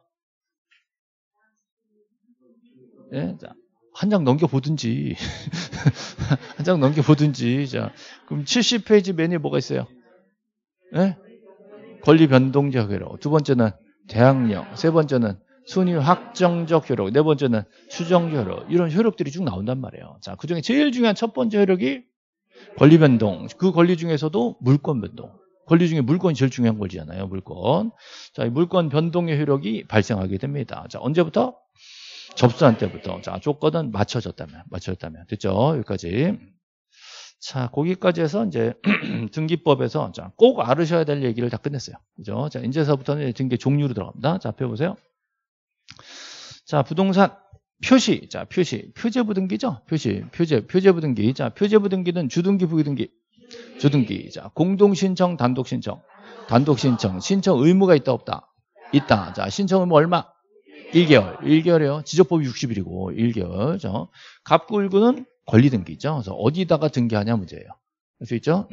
Speaker 1: 예? 자, 한 장 넘겨보든지. 한 장 넘겨보든지. 자, 그럼 칠십 페이지 맨 위에 뭐가 있어요? 예? 권리 변동적 효력. 두 번째는 대항력. 세 번째는 순위 확정적 효력. 네 번째는 추정적 효력. 이런 효력들이 쭉 나온단 말이에요. 자, 그 중에 제일 중요한 첫 번째 효력이 권리 변동. 그 권리 중에서도 물권 변동. 권리 중에 물권이 제일 중요한 권리잖아요. 물권. 자, 이 물권 변동의 효력이 발생하게 됩니다. 자, 언제부터? 접수한 때부터. 자, 조건은 맞춰졌다면. 맞춰졌다면. 됐죠? 여기까지. 자, 거기까지 해서 이제 등기법에서 자, 꼭 알으셔야 될 얘기를 다 끝냈어요. 그죠? 자, 이제서부터는 등기 종류로 들어갑니다. 자, 펴보세요. 자, 부동산 표시. 자, 표시. 표제부 등기죠? 표시. 표제, 표제부 등기. 자, 표제부 등기는 주등기, 부등기. 주등기. 자, 공동신청, 단독신청. 단독신청. 신청 의무가 있다, 없다? 있다. 자, 신청 의무 얼마? 일 개월. 일 개월이요. 지적법이 육십 일이고, 일 개월. 자, 갑구일구는 권리등기죠. 그래서 어디다가 등기하냐 문제예요. 할 수 있죠?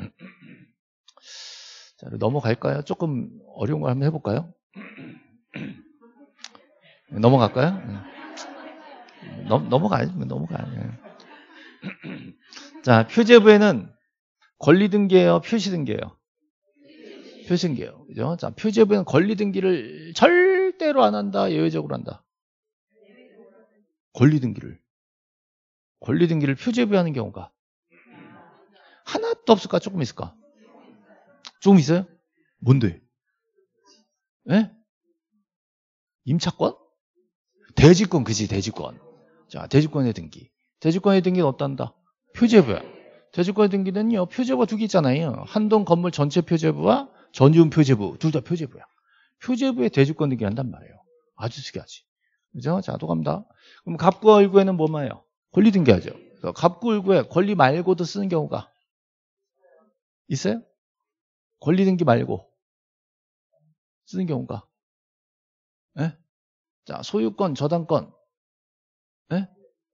Speaker 1: 자, 넘어갈까요? 조금 어려운 걸 한번 해볼까요? 넘어갈까요? 넘, 넘어가야지, 넘어가요. 자, 표제부에는 권리등기예요, 표시등기예요? 표시등기예요. 그죠? 자, 표제부에는 권리등기를 절대로 안 한다, 예외적으로 한다? 권리등기를. 권리등기를 표제부에 하는 경우가 하나도 없을까? 조금 있을까? 조금 있어요? 뭔데? 예? 임차권? 대지권, 그지, 대지권. 자, 대지권의 등기. 대지권의 등기는 어떤다? 표제부야. 대지권의 등기는요, 표제부가 두 개 있잖아요. 한동 건물 전체 표제부와 전유음 표제부. 둘 다 표제부야. 표제부에 대지권 등기 한단 말이에요. 아주 특이하지. 그죠? 자, 또 갑니다. 그럼 갑구일구에는 뭐마요? 권리 등기하죠. 갑구일구에 권리 말고도 쓰는 경우가 있어요? 권리 등기 말고 쓰는 경우가. 예? 자, 소유권, 저당권. 예?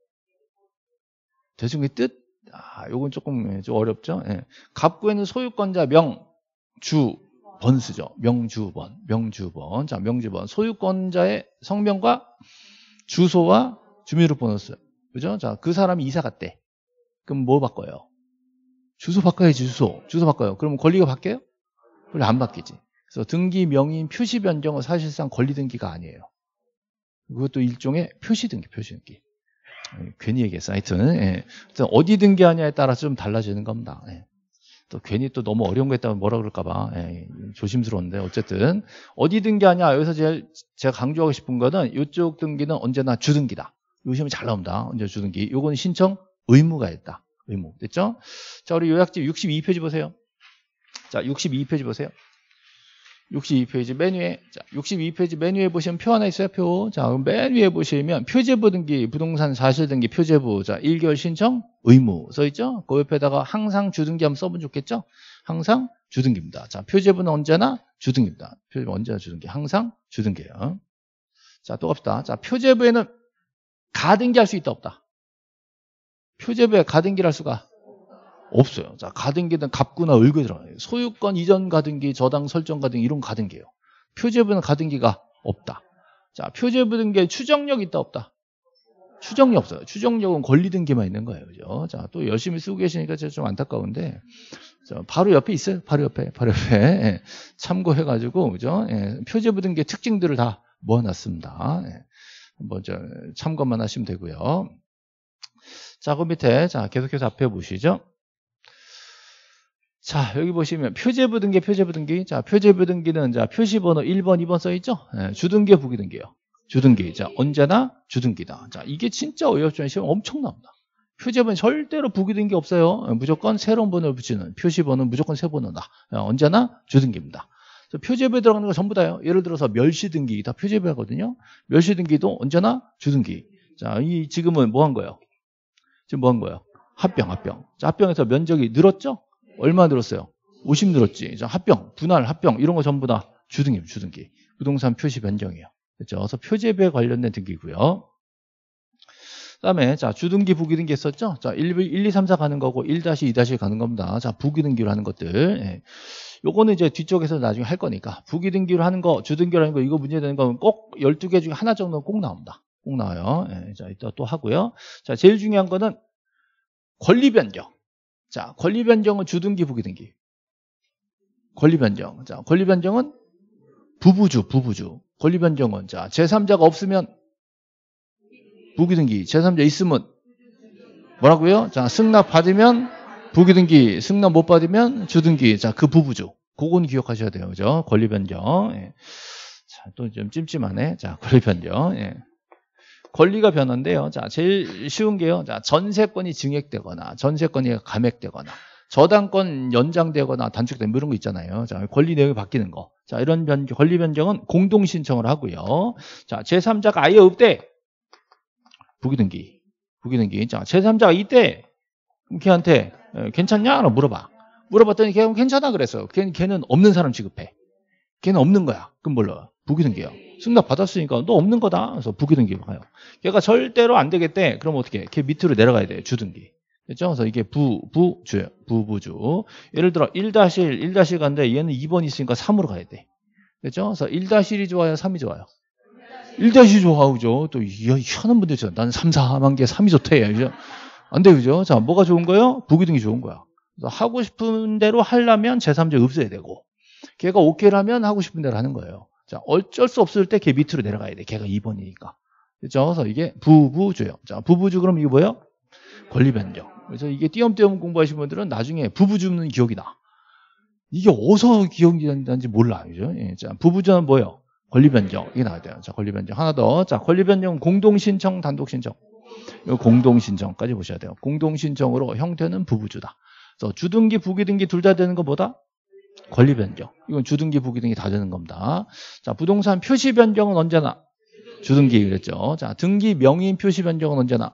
Speaker 1: 대중의 뜻? 아, 요건 조금 좀 어렵죠? 예. 갑구에는 소유권자 명, 주, 번 쓰죠. 명주번, 명주번. 자, 명주번. 소유권자의 성명과 주소와 주민등록번호 써요. 그죠? 자, 그 사람이 이사 갔대. 그럼 뭐 바꿔요? 주소 바꿔야지, 주소. 주소 바꿔요. 그러면 권리가 바뀌어요? 권리 안 바뀌지. 그래서 등기 명인 표시 변경은 사실상 권리 등기가 아니에요. 그것도 일종의 표시 등기, 표시 등기. 괜히 얘기했어. 하여튼, 예. 어디 등기하냐에 따라서 좀 달라지는 겁니다. 예. 또 괜히 또 너무 어려운 거 했다면 뭐라 그럴까봐 예. 조심스러운데 어쨌든 어디 등기하냐 여기서 제일 제가 강조하고 싶은 거는 이쪽 등기는 언제나 주등기다. 요 시험이 잘 나옵니다. 언제 주등기. 요거는 신청 의무가 있다. 의무. 됐죠? 자, 우리 요약집 육십이 페이지 보세요. 자, 육십이 페이지 보세요. 육십이 페이지 맨 위에, 자, 육십이 페이지 맨 위에 보시면 표 하나 있어요, 표. 자, 그럼 맨 위에 보시면 표제부 등기, 부동산 사실 등기, 표제부. 자, 일 개월 신청 의무 써있죠? 그 옆에다가 항상 주등기 한번 써보면 좋겠죠? 항상 주등기입니다. 자, 표제부는 언제나 주등기입니다. 표제부 언제나 주등기. 항상 주등기예요. 자, 또 갑시다. 자, 표제부에는 가등기 할 수 있다, 없다? 표제부에 가등기를 할 수가 없어요. 자, 가등기는 갑구나 을구에 들어가요. 소유권 이전 가등기, 저당 설정 가등기 이런 가등기예요. 표제부는 가등기가 없다. 자, 표제부 등기에 추정력 있다, 없다? 추정력 없어요. 추정력은 권리 등기만 있는 거예요. 그죠? 자, 또 열심히 쓰고 계시니까 제가 좀 안타까운데, 자, 바로 옆에 있어요. 바로 옆에, 바로 옆에. 예, 참고해가지고, 그죠? 예, 표제부 등기의 특징들을 다 모아놨습니다. 예, 한번 저 참고만 하시면 되고요. 자, 그 밑에, 자, 계속해서 앞에 보시죠. 자, 여기 보시면 표제부 등기, 표제부 등기. 자, 표제부 등기는 자, 표시번호 일 번, 이 번 써있죠? 예, 주등기, 부기등기요. 주등기. 자, 언제나 주등기다. 자, 이게 진짜 어렵죠. 시험 엄청 나옵니다. 표제부는 절대로 부기등기 없어요. 무조건 새로운 번호를 붙이는. 표시번호는 무조건 새 번호다. 언제나 주등기입니다. 표제부에 들어가는 거 전부 다요. 예를 들어서 멸시등기 다 표제부에 하거든요. 멸시등기도 언제나 주등기. 자, 이 지금은 뭐 한 거예요? 지금 뭐 한 거예요? 합병, 합병. 자, 합병에서 면적이 늘었죠? 얼마 늘었어요? 오십 늘었지. 자, 합병, 분할, 합병 이런 거 전부 다 주등기, 주등기. 부동산 표시 변경이에요. 그렇죠? 그래서 표제부에 관련된 등기고요. 그다음에 자, 주등기, 부기등기 했었죠? 자, 일, 이, 삼, 사 가는 거고 일, 이 가는 겁니다. 자, 부기등기로 하는 것들. 예. 요거는 이제 뒤쪽에서 나중에 할 거니까 부기등기로 하는 거, 주등기로 하는 거 이거 문제되는 거는 꼭 열두 개 중에 하나 정도는 꼭 나옵니다. 꼭 나와요. 예. 자, 이따 또 하고요. 자, 제일 중요한 거는 권리 변경. 자, 권리 변경은 주등기, 부기등기. 권리 변경. 자, 권리 변경은 부부주, 부부주. 권리 변경은 자, 제삼자가 없으면 부기등기, 제삼자 있으면 뭐라고요? 자, 승낙 받으면 부기등기, 승낙 못 받으면 주등기. 자, 그 부부주. 그건 기억하셔야 돼요. 그죠? 권리 변경. 예. 자, 또 좀 찜찜하네. 자, 권리 변경. 예. 권리가 변화인데요. 자, 제일 쉬운 게요. 자, 전세권이 증액되거나, 전세권이 감액되거나, 저당권 연장되거나 단축되는 이런 거 있잖아요. 자, 권리 내용이 바뀌는 거. 자, 이런 변, 권리 변경은 공동 신청을 하고요. 자, 제삼자가 아예 없대. 부기등기. 부기등기. 자, 제삼자가 있대. 그럼 걔한테 괜찮냐? 라고 물어봐. 물어봤더니 걔는 괜찮아 그랬어. 걔는, 걔는 없는 사람 취급해. 걔는 없는 거야. 그럼 뭘로? 부기등기요. 승낙 받았으니까 너 없는 거다. 그래서 부기등기로 가요. 걔가 절대로 안 되겠대. 그럼 어떻게 해? 걔 밑으로 내려가야 돼. 주등기. 됐죠? 그래서 이게 부, 부주예요. 부부주. 예를 들어 일 일, 일 간데 얘는 이 번 있으니까 삼으로 가야 돼. 됐죠? 그래서 일 일이 좋아요? 삼이 좋아요? 일 좋아, 그죠? 또 희한한 분들 있어요. 난 삼, 사만 개 삼이 좋대. 그죠? 안 돼, 그죠? 자, 뭐가 좋은 거예요? 부기등기 좋은 거야. 그래서 하고 싶은 대로 하려면 제삼자 없어야 되고, 걔가 오케이를 하면 하고 싶은 대로 하는 거예요. 자, 어쩔 수 없을 때 걔 밑으로 내려가야 돼. 걔가 이 번이니까. 그렇죠? 그래서 이게 부부주예요. 자, 부부주 그럼 이게 뭐예요? 권리 변경. 그래서 이게 띄엄띄엄 공부하신 분들은 나중에 부부주는 기억이 나. 이게 어디서 기억이 난지 몰라. 그죠? 예, 자, 부부주는 뭐예요? 권리 변경. 이게 나와야 돼요. 자, 권리 변경. 하나 더. 자, 권리 변경 공동 신청, 단독 신청. 이거 공동 신청까지 보셔야 돼요. 공동 신청으로 형태는 부부주다. 그래서 주등기, 부기등기 둘 다 되는 거 뭐다? 권리 변경. 이건 주등기, 부기등기 다 되는 겁니다. 자, 부동산 표시 변경은 언제나 주등기 그랬죠. 자, 등기 명의인 표시 변경은 언제나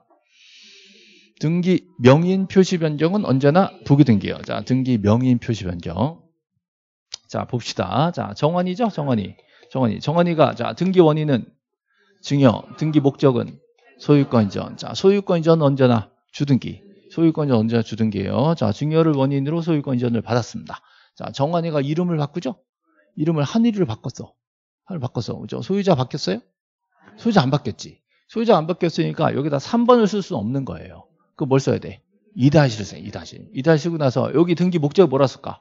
Speaker 1: 등기 명의인 표시 변경은 언제나 부기등기예요. 자, 등기 명의인 표시 변경. 자, 봅시다. 자, 정원이죠, 정원이. 정원이. 정원이가 자, 등기 원인은 증여, 등기 목적은 소유권 이전. 자, 소유권 이전은 언제나 주등기. 소유권 이전 언제나 주등기예요. 자, 증여를 원인으로 소유권 이전을 받았습니다. 자, 정환이가 이름을 바꾸죠? 이름을 한일이로 바꿨어. 한일 바꿨어. 그죠? 소유자 바뀌었어요? 소유자 안 바뀌었지. 소유자 안 바뀌었으니까 여기다 삼 번을 쓸 수는 없는 거예요. 그럼 뭘 써야 돼? 이 다시를 써요. 이 다시. 이 다시 쓰고 나서 여기 등기 목적이 뭐라 쓸까?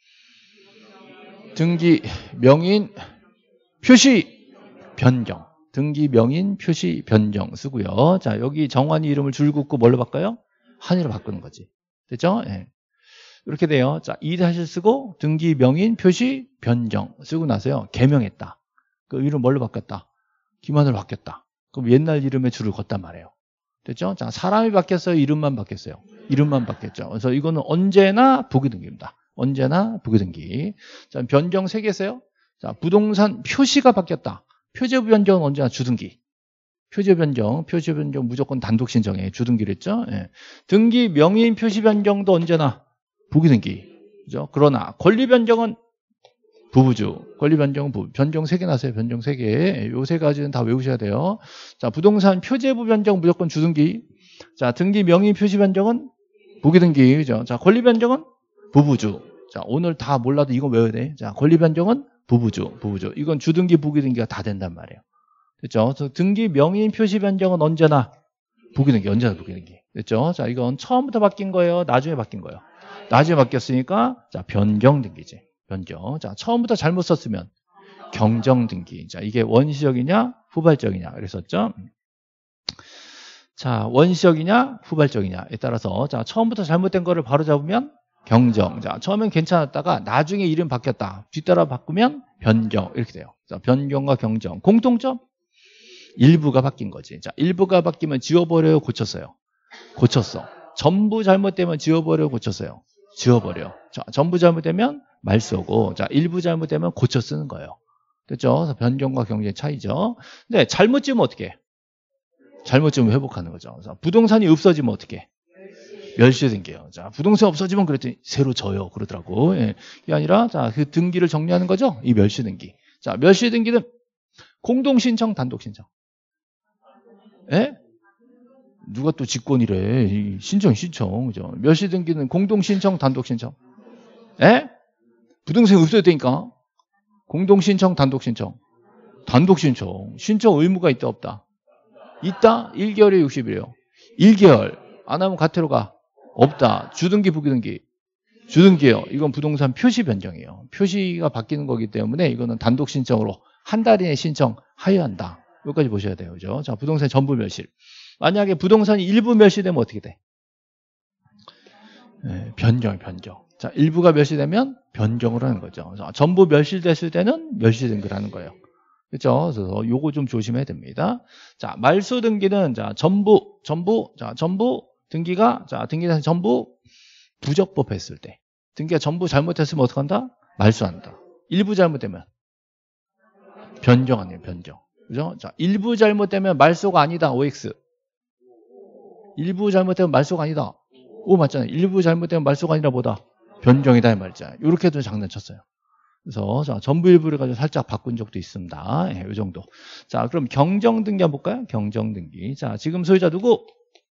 Speaker 1: 등기 명인 표시 변경. 등기 명인 표시 변경 쓰고요. 자, 여기 정환이 이름을 줄 긋고 뭘로 바꿔요? 한일로 바꾸는 거지. 됐죠? 예. 이렇게 돼요. 자, 이 다시 쓰고 등기 명인 표시 변경 쓰고 나서요. 개명했다. 그 이름 뭘로 바뀌었다? 김한으로 바뀌었다. 그럼 옛날 이름에 줄을 걷단 말이에요. 됐죠? 자, 사람이 바뀌었어요? 이름만 바뀌었어요? 이름만 바뀌었죠. 그래서 이거는 언제나 부기등기입니다. 언제나 부기등기. 자, 변경 세 개 써요. 자, 부동산 표시가 바뀌었다. 표제부 변경은 언제나 주등기. 표제 변경, 표제 변경 무조건 단독 신청해. 주등기를 했죠? 예. 등기 명의인 표시 변경도 언제나 부기등기. 그죠? 그러나 권리 변경은 부부주. 권리 변경은 부부. 변경 세 개 나세요. 변경 세 개. 요 세 가지는 다 외우셔야 돼요. 자, 부동산 표제부 변경 무조건 주등기. 자, 등기 명의 표시 변경은 부기등기. 그죠? 자, 권리 변경은 부부주. 자, 오늘 다 몰라도 이거 외워야 돼. 자, 권리 변경은 부부주. 부부주. 이건 주등기, 부기등기가 다 된단 말이에요. 됐죠? 그래서 등기 명의 표시 변경은 언제나 부기등기, 언제나 부기등기. 됐죠? 자, 이건 처음부터 바뀐 거예요. 나중에 바뀐 거예요. 나중에 바뀌었으니까, 자, 변경 등기지. 변경. 자, 처음부터 잘못 썼으면 경정 등기. 자, 이게 원시적이냐, 후발적이냐. 그랬었죠? 자, 원시적이냐, 후발적이냐에 따라서, 자, 처음부터 잘못된 거를 바로 잡으면 경정. 자, 처음엔 괜찮았다가 나중에 이름 바뀌었다. 뒤따라 바꾸면 변경. 이렇게 돼요. 자, 변경과 경정. 공통점? 일부가 바뀐 거지. 자, 일부가 바뀌면 지워버려요, 고쳤어요? 고쳤어. 전부 잘못되면 지워버려요, 고쳤어요? 지워버려. 자, 전부 잘못되면 말 쏘고, 자, 일부 잘못되면 고쳐 쓰는 거예요. 됐죠? 그래서 변경과 경쟁의 차이죠. 근데 잘못 지으면 어떻게 해? 잘못 지으면 회복하는 거죠. 그래서 부동산이 없어지면 어떻게 해? 멸시등기요. 자, 부동산 없어지면 그랬더니 새로 져요. 그러더라고. 예. 이게 아니라, 자, 그 등기를 정리하는 거죠? 이 멸시등기. 자, 멸시등기는 공동신청, 단독신청. 예? 누가 또 직권이래. 신청, 신청. 그죠? 멸시등기는 공동신청, 단독신청. 예? 부동산이 없어야 되니까. 공동신청, 단독신청. 단독신청. 신청 의무가 있다, 없다? 있다? 일 개월에 육십 일이에요. 일 개월. 안 하면 가태로 가. 없다. 주등기, 부기등기. 주등기예요. 이건 부동산 표시 변경이에요. 표시가 바뀌는 거기 때문에 이거는 단독 신청으로 한 달 이내 신청하여야 한다. 여기까지 보셔야 돼요. 그죠? 자, 부동산 전부 멸실. 만약에 부동산이 일부 멸시되면 어떻게 돼? 네, 변경, 변경. 자, 일부가 멸시되면 변경을 하는 거죠. 자, 전부 멸실됐을 때는 멸시등기를 하는 거예요. 그렇죠? 그래서 요거 좀 조심해야 됩니다. 자, 말소 등기는 자, 전부, 전부, 자, 전부 등기가 자, 등기사 전부 부적법했을 때. 등기가 전부 잘못했으면 어떻게 한다? 말소한다. 일부 잘못되면 변경 아니에요, 변경. 그죠? 자, 일부 잘못되면 말소가 아니다. 오엑스. 일부 잘못되면 말소가 아니다. 오 맞잖아요. 일부 잘못되면 말소가 아니라 뭐다? 변경이다 이 말이죠. 이렇게도 장난쳤어요. 그래서 자, 전부 일부를 가지고 살짝 바꾼 적도 있습니다. 예, 이 정도. 자, 그럼 경정 등기 한번 볼까요? 경정 등기. 자, 지금 소유자 누구?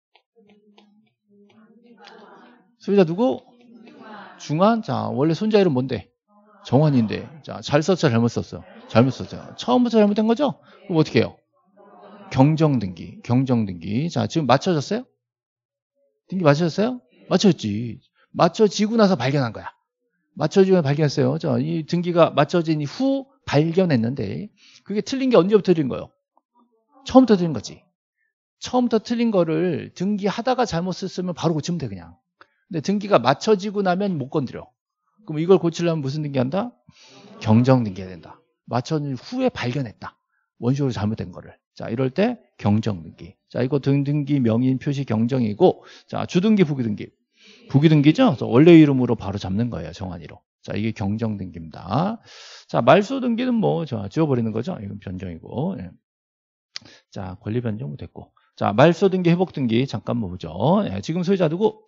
Speaker 1: 소유자 누구? 중환. 자, 원래 손자 이름 뭔데? 정환인데. 자, 잘 썼어, 잘못 썼어? 잘못 썼죠. 처음부터 잘못된 거죠? 그럼 어떻게 해요? 경정 등기. 경정 등기. 자, 지금 맞춰졌어요? 등기 맞춰졌어요? 맞춰졌지. 맞춰지고 나서 발견한 거야. 맞춰지면 발견했어요. 자, 이 등기가 맞춰진 후 발견했는데 그게 틀린 게 언제부터 틀린 거예요? 처음부터 틀린 거지. 처음부터 틀린 거를 등기하다가 잘못 썼으면 바로 고치면 돼 그냥. 근데 등기가 맞춰지고 나면 못 건드려. 그럼 이걸 고치려면 무슨 등기한다? 경정 등기해야 된다. 맞춰진 후에 발견했다. 원식으로 잘못된 거를. 자, 이럴 때 경정 등기. 자, 이거 등기 명의인 표시 경정이고, 자, 주등기, 부기등기. 부기등기죠? 그래서 원래 이름으로 바로 잡는 거예요, 정한이로. 자, 이게 경정 등기입니다. 자, 말소 등기는 뭐, 자, 지워버리는 거죠? 이건 변경이고. 예. 자, 권리 변경 됐고. 자, 말소 등기, 회복 등기 잠깐만 보죠. 예, 지금 소유자 누구?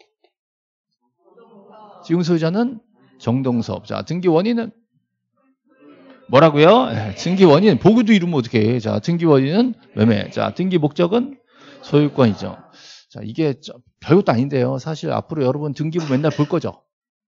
Speaker 1: 지금 소유자는 정동섭. 자, 등기 원인은 뭐라고요? 예, 등기 원인 보고도 이루면 어떻게 해? 자, 등기 원인은 매매. 자, 등기 목적은 소유권이죠. 자, 이게 별것도 아닌데요. 사실 앞으로 여러분 등기부 맨날 볼 거죠.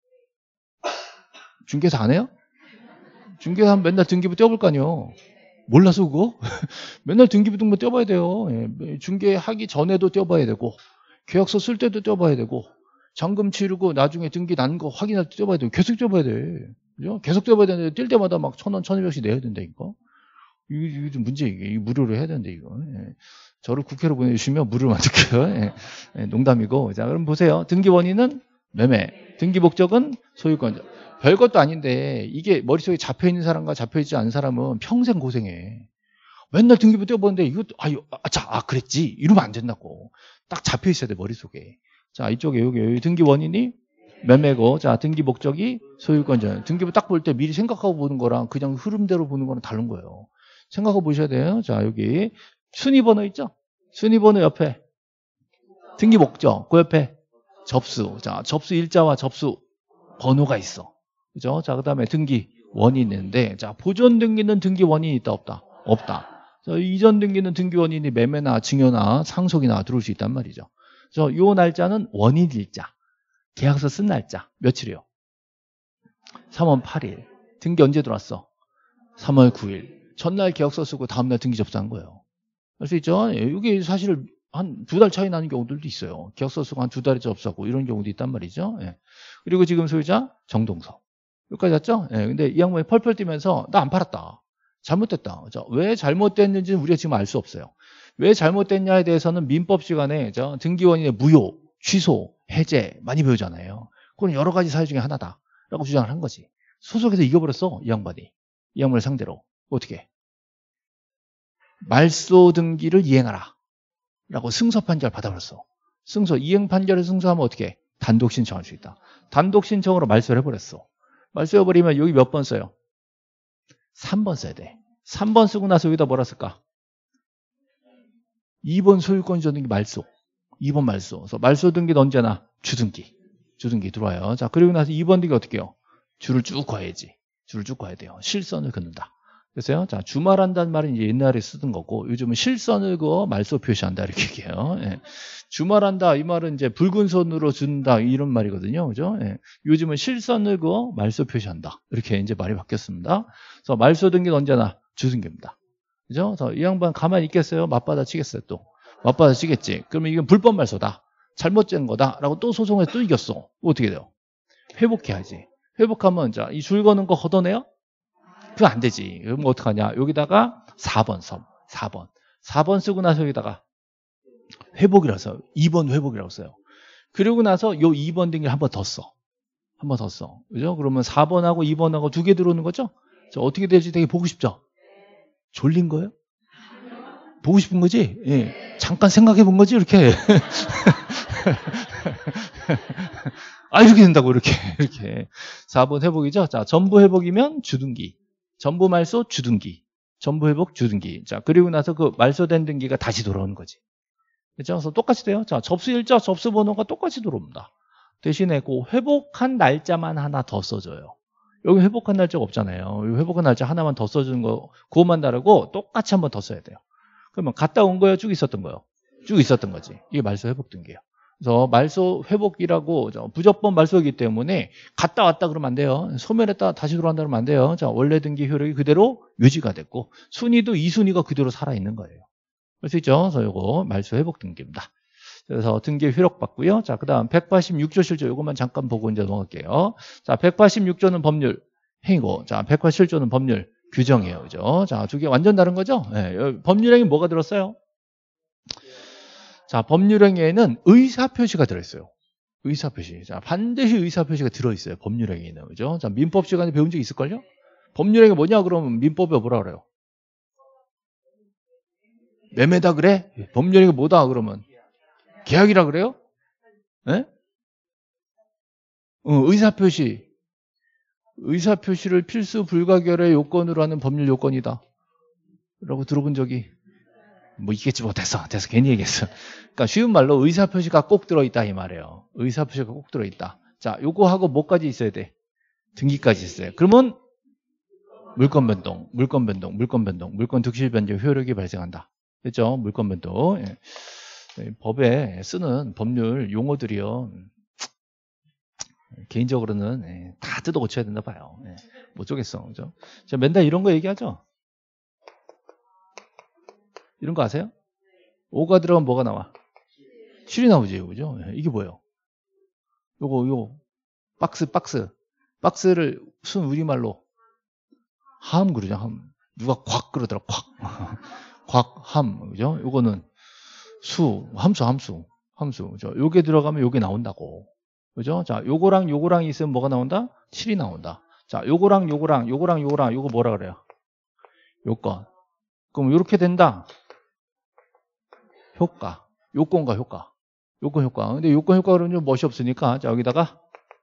Speaker 1: 중개사 안 해요? 중개사 하면 맨날 등기부 떼어볼 거 아니에요. 몰라서 그거? 맨날 등기부 등본 떼어봐야 돼요. 예, 중개하기 전에도 떼어봐야 되고 계약서 쓸 때도 떼어봐야 되고 잔금 치르고 나중에 등기 난 거 확인할 때 떼어봐야 되고 계속 떼어봐야 돼. 그죠? 계속 떼어봐야 되는데 뛸 때마다 막 천 원, 천이백씩 내야 된다니까. 이게, 이게 좀 문제, 이게. 이게 무료로 해야 되는데, 이거. 예. 저를 국회로 보내주시면 무료로 만들게요. 예. 예, 농담이고. 자, 그럼 보세요. 등기 원인은 매매. 등기 목적은 소유권. 별것도 아닌데, 이게 머릿속에 잡혀있는 사람과 잡혀있지 않은 사람은 평생 고생해. 맨날 등기부 떼어보는데, 이것도, 아유, 아, 자, 아, 그랬지. 이러면 안 된다고. 딱 잡혀있어야 돼, 머릿속에. 자, 이쪽에, 여기, 여기 등기 원인이 매매고, 자, 등기 목적이 소유권자. 등기부 딱 볼 때 미리 생각하고 보는 거랑 그냥 흐름대로 보는 거랑 다른 거예요. 생각하고 보셔야 돼요. 자, 여기 순위번호 있죠? 순위번호 옆에 등기 목적, 그 옆에 접수. 자, 접수 일자와 접수 번호가 있어. 그죠? 자, 그 다음에 등기 원인이 있는데, 자, 보존 등기는 등기 원인이 있다, 없다? 없다. 자, 이전 등기는 등기 원인이 매매나 증여나 상속이나 들어올 수 있단 말이죠. 그래서 요 날짜는 원인일자. 계약서 쓴 날짜. 며칠이요? 삼월 팔일. 등기 언제 들어왔어? 삼월 구일. 전날 계약서 쓰고 다음날 등기 접수한 거예요. 알 수 있죠? 이게 사실 한 두 달 차이 나는 경우들도 있어요. 계약서 쓰고 한 두 달에 접수하고 이런 경우도 있단 말이죠. 예. 그리고 지금 소유자 정동서. 여기까지 왔죠? 예. 근데 이 양반이 펄펄 뛰면서 나 안 팔았다. 잘못됐다. 그죠? 왜 잘못됐는지는 우리가 지금 알 수 없어요. 왜 잘못됐냐에 대해서는 민법 시간에 저 등기원인의 무효, 취소, 해제 많이 배우잖아요. 그건 여러 가지 사유 중에 하나다라고 주장을 한 거지. 소속에서 이겨버렸어, 이 양반이. 이 양반을 상대로. 어떻게? 말소 등기를 이행하라. 라고 승소 판결 받아버렸어. 승소, 이행 판결을 승소하면 어떻게? 단독 신청할 수 있다. 단독 신청으로 말소를 해버렸어. 말소해버리면 여기 몇 번 써요? 삼 번 써야 돼. 삼 번 쓰고 나서 여기다 뭐라 쓸까? 이 번 소유권 주등기 말소. 이 번 말소. 그래서 말소 등기는 언제나 주등기. 주등기 들어와요. 자, 그리고 나서 이 번 등기 어떻게 해요? 줄을 쭉 그어야지. 줄을 쭉 그어야 돼요. 실선을 긋는다. 그래서요. 자, 주말한다는 말은 이제 옛날에 쓰던 거고, 요즘은 실선을 그어 말소 표시한다. 이렇게 얘기해요. 예. 주말한다. 이 말은 이제 붉은 선으로 준다. 이런 말이거든요. 그죠? 예. 요즘은 실선을 그어 말소 표시한다. 이렇게 이제 말이 바뀌었습니다. 그래서 말소 등기는 언제나 주등기입니다. 그죠? 그래서 이 양반 가만히 있겠어요? 맞받아 치겠어요? 또. 맞받아 치겠지. 그러면 이건 불법 말소다. 잘못된 거다. 라고 또 소송해서 또 이겼어. 어떻게 돼요? 회복해야지. 회복하면, 자, 이 줄 거는 거 걷어내요? 그거 안 되지. 그럼 어떡하냐. 여기다가 사 번 섬. 사 번. 사 번 쓰고 나서 여기다가 회복이라고 써요. 이 번 회복이라고 써요. 그리고 나서 요 이 번 등기를 한 번 더 써. 한 번 더 써. 그죠? 그러면 사 번하고 이 번하고 두 개 들어오는 거죠? 자, 어떻게 될지 되게 보고 싶죠? 졸린 거예요? 보고 싶은 거지? 예. 잠깐 생각해 본 거지? 이렇게. 아, 이렇게 된다고, 이렇게. 이렇게. 사 번 회복이죠? 자, 전부 회복이면 주등기. 전부 말소 주등기. 전부 회복 주등기. 자, 그리고 나서 그 말소된 등기가 다시 돌아오는 거지. 그렇죠? 그래서 똑같이 돼요. 자, 접수 일자, 접수 번호가 똑같이 들어옵니다. 대신에 그 회복한 날짜만 하나 더 써줘요. 여기 회복한 날짜가 없잖아요. 여기 회복한 날짜 하나만 더 써주는 거, 그것만 다르고 똑같이 한 번 더 써야 돼요. 그러면 갔다 온 거예요? 쭉 있었던 거예요? 쭉 있었던 거지. 이게 말소 회복 등기예요. 그래서 말소 회복이라고 부적법 말소이기 때문에 갔다 왔다 그러면 안 돼요. 소멸했다 다시 들어간다 그러면 안 돼요. 자, 원래 등기 효력이 그대로 유지가 됐고 순위도 이 순위가 그대로 살아있는 거예요. 볼 수 있죠? 그래서 이거 말소 회복 등기입니다. 그래서 등기 효력 받고요. 자, 그 다음 백팔십육 조 실조 이것만 잠깐 보고 이제 넘어갈게요. 자, 백팔십육 조는 법률 행위고, 자, 백팔십칠 조는 법률 규정이에요. 그죠? 자, 두 개 완전 다른 거죠? 네, 법률행위 뭐가 들었어요? 자, 법률행위에는 의사표시가 들어있어요. 의사표시. 자, 반드시 의사표시가 들어있어요. 법률행위는. 그죠? 자, 민법 시간에 배운 적 있을걸요? 법률행위 뭐냐? 그러면 민법에 뭐라 그래요? 매매다 그래? 법률행위 뭐다? 그러면 계약이라 그래요? 네? 어, 의사표시. 의사표시를 필수 불가결의 요건으로 하는 법률 요건이다. 라고 들어본 적이 뭐 있겠지. 뭐 됐어. 됐어. 괜히 얘기했어. 그러니까 쉬운 말로 의사표시가 꼭 들어있다 이 말이에요. 의사표시가 꼭 들어있다. 자, 요거하고 뭐까지 있어야 돼? 등기까지 있어요. 그러면 물권 변동, 물권 변동, 물권 변동, 물권 득실 변경 효력이 발생한다. 됐죠? 물권 변동. 예. 법에 쓰는 법률 용어들이요. 개인적으로는 예, 다 뜯어 고쳐야 된다 봐요. 예, 못 쪼겠어. 그죠? 제가 맨날 이런 거 얘기하죠? 이런 거 아세요? 오가 들어가면 뭐가 나와? 칠이 나오지, 그죠? 예, 이게 뭐예요? 요거, 요거. 박스, 박스. 박스를 순 우리말로 함 그러죠, 함. 누가 곽 그러더라, 곽. 곽, 함. 그죠? 요거는 수, 함수, 함수. 함수. 그죠? 요게 들어가면 요게 나온다고. 그죠? 자, 요거랑 요거랑 있으면 뭐가 나온다? 칠이 나온다. 자, 요거랑 요거랑 요거랑 요거랑 요거 뭐라 그래요? 요건. 그럼 요렇게 된다. 효과. 요건과 효과. 요건 효과. 근데 요건 효과 그러면 좀 멋이 없으니까 자, 여기다가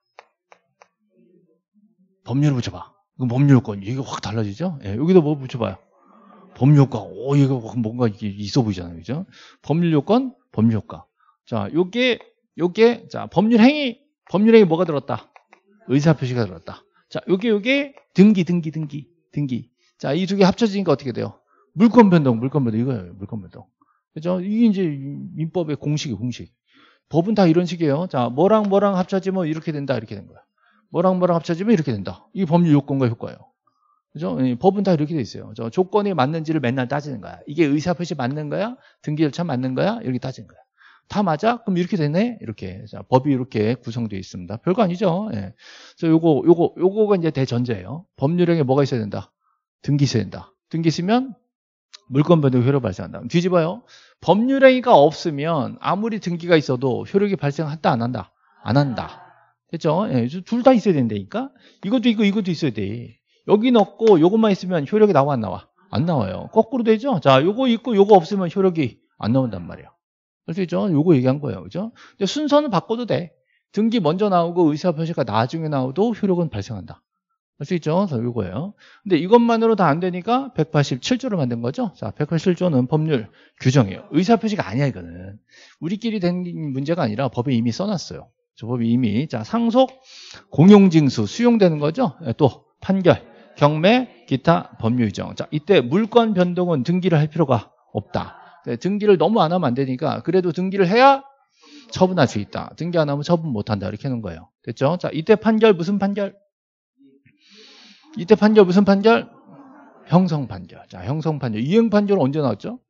Speaker 1: 법률을 붙여봐. 그럼 법률 요건. 이게 확 달라지죠? 예, 여기다 뭐 붙여봐요? 법률 효과. 오, 이거 뭔가 이게 있어 보이잖아요. 그죠? 법률 요건, 법률 효과. 자, 요게 요게 자, 법률 행위. 법률 행위 뭐가 들었다? 의사 표시가 들었다. 자, 요게 요게 등기 등기 등기 등기. 자, 이 두 개 합쳐지니까 어떻게 돼요? 물권 변동, 물권 변동 이거예요. 물권 변동. 그죠? 이게 이제 민법의 공식이 공식. 법은 다 이런 식이에요. 자, 뭐랑 뭐랑 합쳐지면 이렇게 된다. 이렇게 된 거야. 뭐랑 뭐랑 합쳐지면 이렇게 된다. 이게 법률 요건과 효과예요. 그죠? 예, 법은 다 이렇게 돼 있어요. 저 조건이 맞는지를 맨날 따지는 거야. 이게 의사표시 맞는 거야? 등기 절차 맞는 거야? 이렇게 따지는 거야. 다 맞아? 그럼 이렇게 되네? 이렇게. 자, 법이 이렇게 구성되어 있습니다. 별거 아니죠? 예. 그래서 요거, 요거, 요거가 이제 대전제예요. 법률행에 뭐가 있어야 된다? 등기 있어야 된다. 등기 있으면 물권 변동 효력 발생한다. 뒤집어요. 법률행위가 없으면 아무리 등기가 있어도 효력이 발생한다, 안 한다? 안 한다. 됐죠? 예, 둘 다 있어야 된다니까? 이것도 있고 이것도 있어야 돼. 여기 넣고 요것만 있으면 효력이 나와, 안 나와? 안 나와요. 거꾸로 되죠? 자, 요거 있고 요거 없으면 효력이 안 나온단 말이에요. 그렇죠? 요거 얘기한 거예요. 그죠? 근데 순서는 바꿔도 돼. 등기 먼저 나오고 의사표시가 나중에 나오도 효력은 발생한다. 할 수 있죠? 그래서 요거예요. 근데 이것만으로 다 안 되니까 백팔십칠 조를 만든 거죠? 자, 백팔십칠 조는 법률 규정이에요. 의사표시가 아니야, 이거는. 우리끼리 된 문제가 아니라 법에 이미 써놨어요. 저 법이 이미. 자, 상속, 공용징수, 수용되는 거죠? 또, 판결, 경매, 기타 법률 규정. 자, 이때 물권 변동은 등기를 할 필요가 없다. 등기를 너무 안 하면 안 되니까 그래도 등기를 해야 처분할 수 있다. 등기 안 하면 처분 못 한다. 이렇게 하는 거예요. 됐죠? 자, 이때 판결 무슨 판결? 이때 판결 무슨 판결? 형성 판결. 자, 형성 판결. 이행 판결은 언제 나왔죠?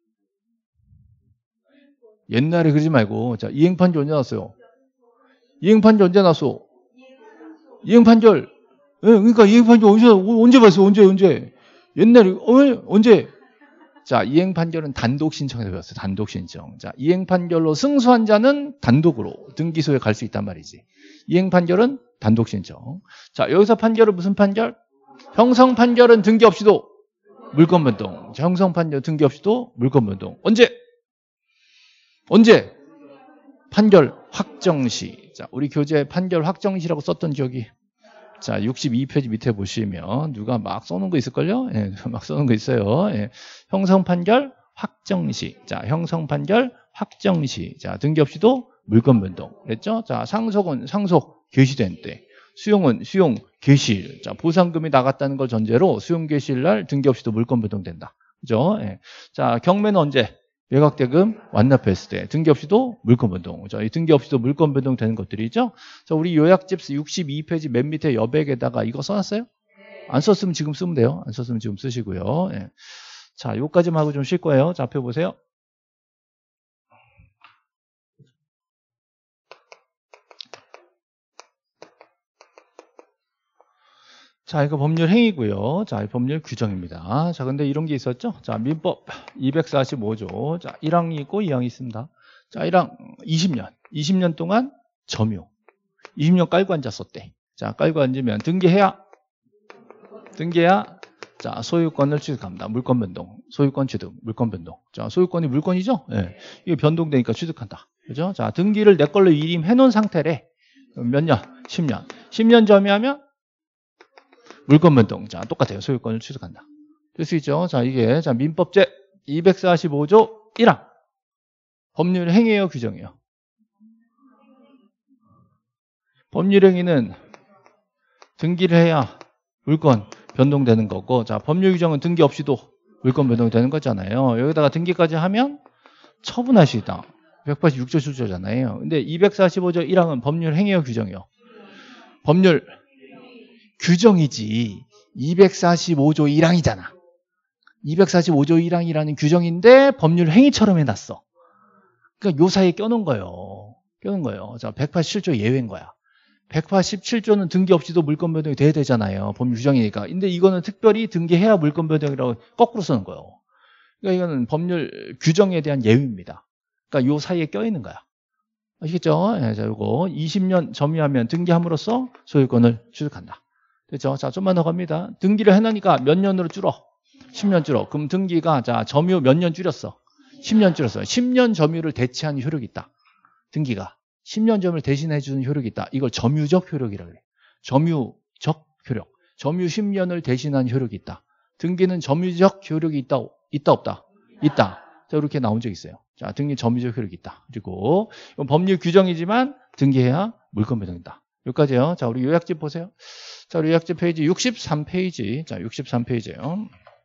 Speaker 1: 옛날에 그러지 말고. 자, 이행 판결 언제 나왔어요? 이행 판결 언제 나왔어? 이행 판결. 예, 그러니까 이행 판결 언제 언제 봤어? 언제 언제? 옛날에 어, 언제? 자, 이행 판결은 단독 신청에서 배웠어요. 단독 신청. 자, 이행 판결로 승소한 자는 단독으로 등기소에 갈 수 있단 말이지. 이행 판결은 단독 신청. 자, 여기서 판결은 무슨 판결? 형성 판결은 등기 없이도 물권 변동. 자, 형성 판결 등기 없이도 물권 변동. 언제? 언제? 판결 확정시. 자, 우리 교재에 판결 확정시라고 썼던 기억이. 자, 육십이 페이지 밑에 보시면 누가 막 써놓은 거 있을걸요? 예, 막 써놓은 거 있어요. 예. 형성 판결 확정시. 자, 형성 판결 확정시. 자, 등기 없이도 물권 변동. 그랬죠? 자, 상속은 상속 개시된 때. 수용은 수용 개시일. 자, 보상금이 나갔다는 걸 전제로 수용 개시일 날 등기 없이도 물권 변동된다. 그죠? 예. 자, 경매는 언제? 매각대금 완납했을 때. 등기 없이도 물권 변동. 자, 이 등기 없이도 물권 변동되는 것들이죠. 자, 우리 요약집 육십이 페이지 맨 밑에 여백에다가 이거 써놨어요? 안 썼으면 지금 쓰면 돼요. 안 썼으면 지금 쓰시고요. 예. 자, 요까지만 하고 좀 쉴 거예요. 자, 앞에 보세요. 자, 이거 법률 행위고요. 자, 법률 규정입니다. 자, 근데 이런 게 있었죠? 자, 민법 이백사십오 조. 자, 일 항이 있고 이 항이 있습니다. 자, 일 항 이십 년. 이십 년 동안 점유. 이십 년 깔고 앉았었대. 자, 깔고 앉으면 등기해야, 등기해야, 자, 소유권을 취득합니다. 물권 변동. 소유권 취득, 물권 변동. 자, 소유권이 물권이죠? 예. 네. 이게 변동되니까 취득한다. 그죠? 자, 등기를 내 걸로 위임해 놓은 상태래. 몇 년? 십 년. 십 년 점유하면 물권 변동. 자, 똑같아요. 소유권을 취득한다. 될 수 있죠? 자, 이게, 자, 민법제 이백사십오 조 일 항. 법률 행위예요, 규정이에요? 법률 행위는 등기를 해야 물권 변동되는 거고, 자, 법률 규정은 등기 없이도 물권 변동되는 거잖아요. 여기다가 등기까지 하면 처분할 수 있다. 백팔십육 조 출조잖아요. 근데 이백사십오 조 일 항은 법률 행위예요, 규정이요? 법률 규정이지. 이백사십오 조 일 항이잖아. 이백사십오 조 일 항이라는 규정인데 법률 행위처럼 해놨어. 그러니까 요 사이에 껴놓은 거예요. 껴놓은 거예요. 자, 백팔십칠 조 예외인 거야. 백팔십칠 조는 등기 없이도 물권 변동이 돼야 되잖아요. 법률 규정이니까. 근데 이거는 특별히 등기해야 물권 변동이라고 거꾸로 쓰는 거예요. 그러니까 이거는 법률 규정에 대한 예외입니다. 그러니까 요 사이에 껴있는 거야. 아시겠죠? 네, 자, 요거 이십 년 점유하면 등기함으로써 소유권을 취득한다. 됐죠? 자, 좀만 더 갑니다. 등기를 해놓으니까 몇 년으로 줄어? 십 년 줄어. 그럼 등기가, 자, 점유 몇 년 줄였어? 십 년 줄였어. 십 년 점유를 대체하는 효력이 있다. 등기가. 십 년 점유를 대신해주는 효력이 있다. 이걸 점유적 효력이라고 그래. 점유적 효력. 점유 십 년을 대신한 효력이 있다. 등기는 점유적 효력이 있다, 있다, 없다? 있다. 자, 이렇게 나온 적 있어요. 자, 등기 점유적 효력이 있다. 그리고 이건 법률 규정이지만 등기해야 물권 변동이다. 여기까지요. 자, 우리 요약집 보세요. 자, 우리 요약집 페이지 육십삼 페이지. 자, 육십삼 페이지예요.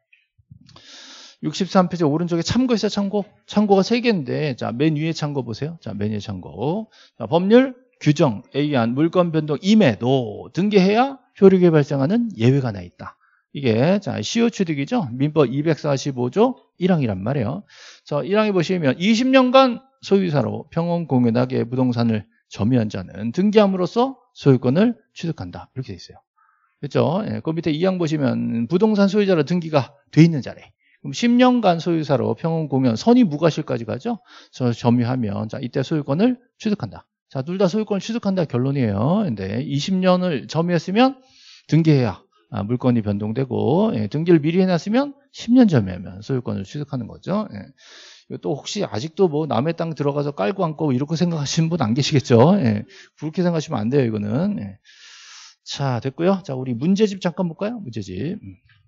Speaker 1: 육십삼 페이지 오른쪽에 참고 있어요. 참고. 참고가 세 개인데, 자, 맨 위에 참고 보세요. 자, 맨 위에 참고. 자, 법률, 규정, A안, 물권 변동, 임해도 등기해야 효력이 발생하는 예외가 나 있다. 이게 자 시효 취득이죠. 민법 이백사십오 조 일 항이란 말이에요. 자, 일 항에 보시면 이십 년간 소유사로 평온 공연하게 부동산을 점유한 자는 등기함으로써 소유권을 취득한다. 이렇게 돼 있어요. 그렇죠? 예, 그 밑에 이 항 보시면 부동산 소유자로 등기가 돼 있는 자래. 그럼 십 년간 소유사로 평온 공연 선의 무과실까지 가죠. 저 점유하면 자 이때 소유권을 취득한다. 자, 둘 다 소유권을 취득한다 결론이에요. 근데 이십 년을 점유했으면 등기해야 아, 물건이 변동되고 예, 등기를 미리 해놨으면 십 년 점유하면 소유권을 취득하는 거죠. 예. 또 혹시 아직도 뭐 남의 땅 들어가서 깔고 앉고 이렇게 생각하시는 분 안 계시겠죠? 예. 그렇게 생각하시면 안 돼요, 이거는. 예. 자, 됐고요. 자, 우리 문제집 잠깐 볼까요? 문제집.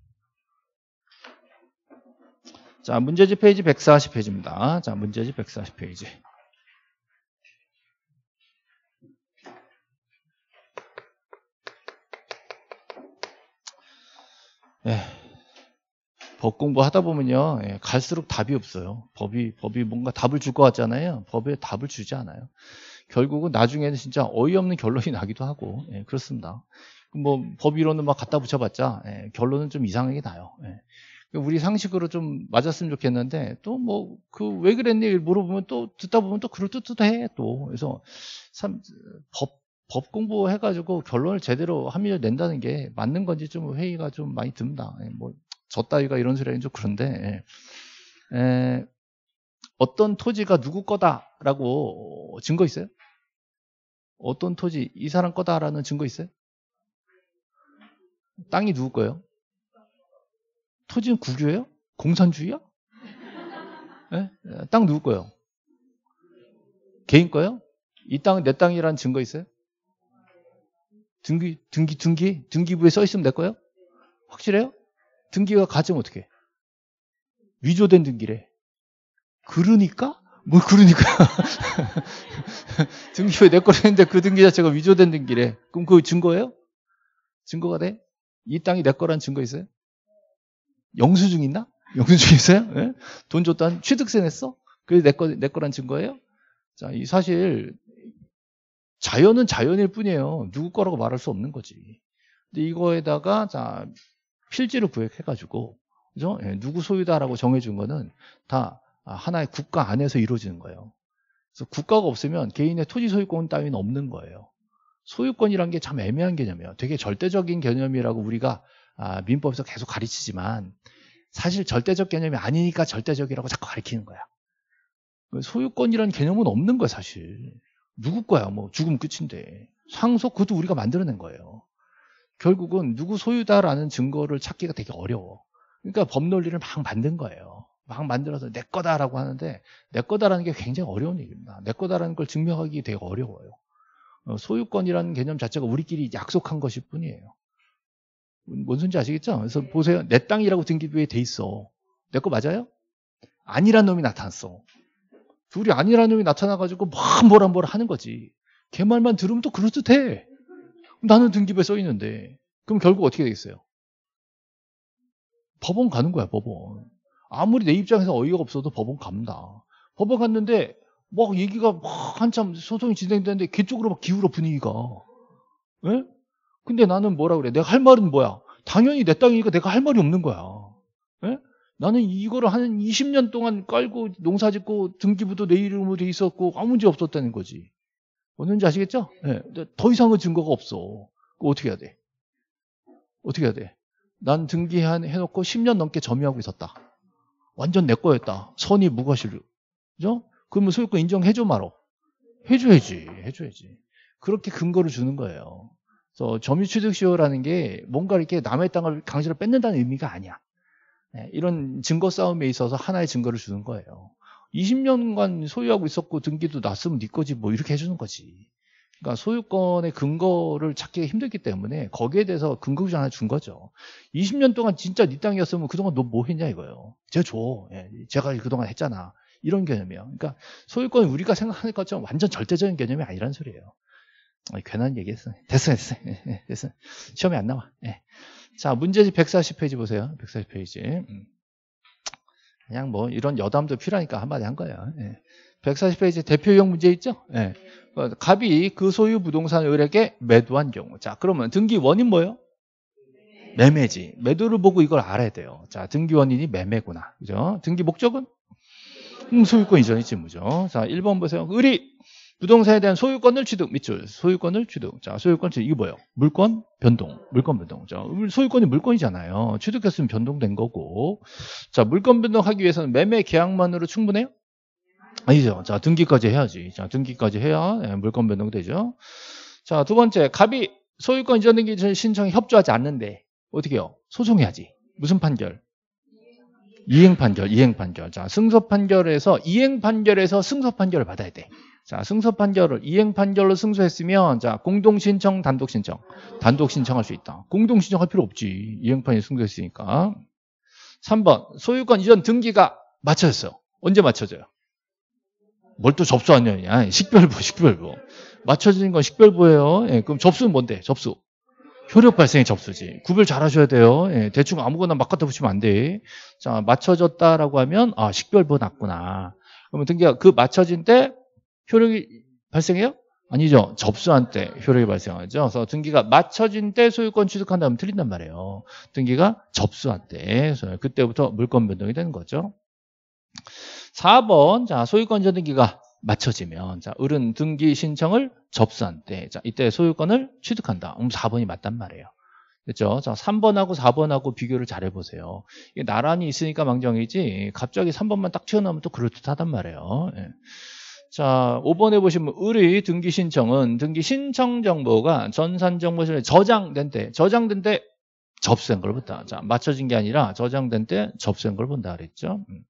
Speaker 1: 자, 문제집 페이지 백사십 페이지입니다. 자, 문제집 백사십 페이지. 예. 법 공부하다 보면요, 예, 갈수록 답이 없어요. 법이 법이 뭔가 답을 줄 것 같잖아요. 법에 답을 주지 않아요. 결국은 나중에는 진짜 어이없는 결론이 나기도 하고 예, 그렇습니다. 뭐 법이론은 막 갖다 붙여봤자 예, 결론은 좀 이상하게 나요. 예. 우리 상식으로 좀 맞았으면 좋겠는데 또 뭐 그 왜 그랬니 물어보면 또 듣다 보면 또 그럴듯해 또. 그래서 참 법 법 공부해가지고 결론을 제대로 합의를 낸다는 게 맞는 건지 좀 회의가 좀 많이 듭니다. 예, 뭐 저 따위가 이런 소리 하긴 좀 그런데 예. 에, 어떤 토지가 누구 거다라고 증거 있어요? 어떤 토지 이 사람 거다라는 증거 있어요? 땅이 누구 거예요? 토지는 국유예요? 공산주의야? 예? 땅 누구 거예요? 개인 거예요? 이 땅은 내 땅이라는 증거 있어요? 등기 등기 등기 등기부에 써 있으면 내 거예요? 확실해요? 등기가 가지면 어떻게? 위조된 등기래. 그러니까? 뭐 그러니까 등기부에 내 거랬는데 그 등기 자체가 위조된 등기래. 그럼 그 증거예요? 증거가 돼? 이 땅이 내 거란 증거 있어요? 영수증 있나? 영수증 있어요? 네? 돈 줬다는 취득세 냈어? 그게 내 거, 내 거란 증거예요? 자, 이 사실 자연은 자연일 뿐이에요. 누구 거라고 말할 수 없는 거지. 근데 이거에다가 자 필지를 구획해가지고 그죠? 예, 누구 소유다라고 정해준 거는 다 하나의 국가 안에서 이루어지는 거예요. 그래서 국가가 없으면 개인의 토지 소유권 따위는 없는 거예요. 소유권이란 게 참 애매한 개념이에요. 되게 절대적인 개념이라고 우리가 아, 민법에서 계속 가르치지만 사실 절대적 개념이 아니니까 절대적이라고 자꾸 가르치는 거야. 소유권이라는 개념은 없는 거야 사실. 누구 거야 뭐 죽으면 끝인데. 상속 그것도 우리가 만들어낸 거예요. 결국은 누구 소유다라는 증거를 찾기가 되게 어려워. 그러니까 법논리를 막 만든 거예요. 막 만들어서 내 거다라고 하는데 내 거다라는 게 굉장히 어려운 얘기입니다. 내 거다라는 걸 증명하기 되게 어려워요. 소유권이라는 개념 자체가 우리끼리 약속한 것일 뿐이에요. 뭔 소리인지 아시겠죠? 그래서 보세요. 내 땅이라고 등기부에 돼 있어. 내 거 맞아요? 아니란 놈이 나타났어. 둘이 아니란 놈이 나타나가지고 막 뭐라 뭐라 하는 거지. 걔 말만 들으면 또 그럴듯해. 나는 등기부에 써 있는데. 그럼 결국 어떻게 되겠어요? 법원 가는 거야, 법원. 아무리 내 입장에서 어이가 없어도 법원 갑니다. 법원 갔는데 막 얘기가 막 한참 소송이 진행되는데 걔쪽으로 막 기울어 분위기가. 예? 근데 나는 뭐라 그래? 내가 할 말은 뭐야? 당연히 내 땅이니까 내가 할 말이 없는 거야. 예? 나는 이거를 한 이십 년 동안 깔고 농사 짓고 등기부도 내 이름으로 돼 있었고 아무 문제 없었다는 거지. 뭔지 아시겠죠? 예. 더 이상의 증거가 없어. 그거 어떻게 해야 돼? 어떻게 해야 돼? 난 등기해놓고 십 년 넘게 점유하고 있었다. 완전 내 거였다. 선의 무과실. 그죠? 그러면 소유권 인정해줘 말어. 해줘야지. 해줘야지. 그렇게 근거를 주는 거예요. 그래서 점유취득시효라는 게 뭔가 이렇게 남의 땅을 강제로 뺏는다는 의미가 아니야. 네, 이런 증거 싸움에 있어서 하나의 증거를 주는 거예요. 이십 년간 소유하고 있었고 등기도 났으면 네 거지 뭐 이렇게 해주는 거지. 그러니까 소유권의 근거를 찾기가 힘들기 때문에 거기에 대해서 근거 하나 준 거죠. 이십 년 동안 진짜 네 땅이었으면 그동안 너 뭐 했냐 이거예요. 제가 줘. 예, 제가 그동안 했잖아. 이런 개념이에요. 그러니까 소유권이 우리가 생각하는 것처럼 완전 절대적인 개념이 아니란 소리예요. 어, 괜한 얘기 했어. 됐어, 됐어. 됐어. 시험에 안 나와. 예. 자, 문제집 백사십 페이지 보세요. 백사십 페이지. 음. 그냥 뭐 이런 여담도 필요하니까 한마디 한 거예요. 예. 백사십 페이지 대표형 문제 있죠? 예. 갑이 그 소유 부동산 을에게 매도한 경우. 자, 그러면 등기 원인 뭐예요? 매매지. 매도를 보고 이걸 알아야 돼요. 자, 등기 원인이 매매구나. 그죠? 등기 목적은? 음, 소유권 이전이 직무죠. 자, 일 번 보세요. 을이 부동산에 대한 소유권을 취득, 밑줄. 소유권을 취득. 자, 소유권 취득. 이거 뭐예요? 물권 변동. 물권 변동. 자, 소유권이 물권이잖아요. 취득했으면 변동된 거고. 자, 물권 변동하기 위해서는 매매 계약만으로 충분해요? 아니죠. 자, 등기까지 해야지. 자, 등기까지 해야 네, 물권 변동되죠. 자, 두 번째. 갑이 소유권 이전 등기 신청에 협조하지 않는데 어떻게 해요? 소송해야지. 무슨 판결? 이행 판결, 이행 판결. 자, 승소 판결에서 이행 판결에서 승소 판결을 받아야 돼. 자, 승소 판결을 이행 판결로 승소했으면 자, 공동 신청, 단독 신청. 단독 신청할 수 있다. 공동 신청할 필요 없지. 이행 판결 승소했으니까. 삼 번. 소유권 이전 등기가 맞춰졌어요. 언제 맞춰져요? 뭘 또 접수하냐? 식별부, 식별부. 맞춰지는 건 식별부예요. 예, 그럼 접수는 뭔데? 접수. 효력 발생의 접수지. 구별 잘 하셔야 돼요. 예, 대충 아무거나 막 갖다 붙이면 안 돼. 자, 맞춰졌다라고 하면, 아, 식별부 났구나. 그러면 등기가 그 맞춰진 때 효력이 발생해요? 아니죠. 접수한 때 효력이 발생하죠. 그래서 등기가 맞춰진 때 소유권 취득한다면 틀린단 말이에요. 등기가 접수한 때. 그래서 그때부터 물권 변동이 되는 거죠. 사 번. 자, 소유권 이전 등기가 맞춰지면, 자, 을은 등기 신청을 접수한 때, 자, 이때 소유권을 취득한다. 그럼 사 번이 맞단 말이에요. 그렇죠? 자, 삼 번하고 사 번하고 비교를 잘 해보세요. 이게 나란히 있으니까 망정이지, 갑자기 삼 번만 딱 튀어나오면 또 그럴듯하단 말이에요. 예. 자, 오 번에 보시면, 을의 등기 신청은 등기 신청 정보가 전산정보실에 저장된 때, 저장된 때 접수한 걸 본다. 자, 맞춰진 게 아니라 저장된 때 접수한 걸 본다 그랬죠? 음.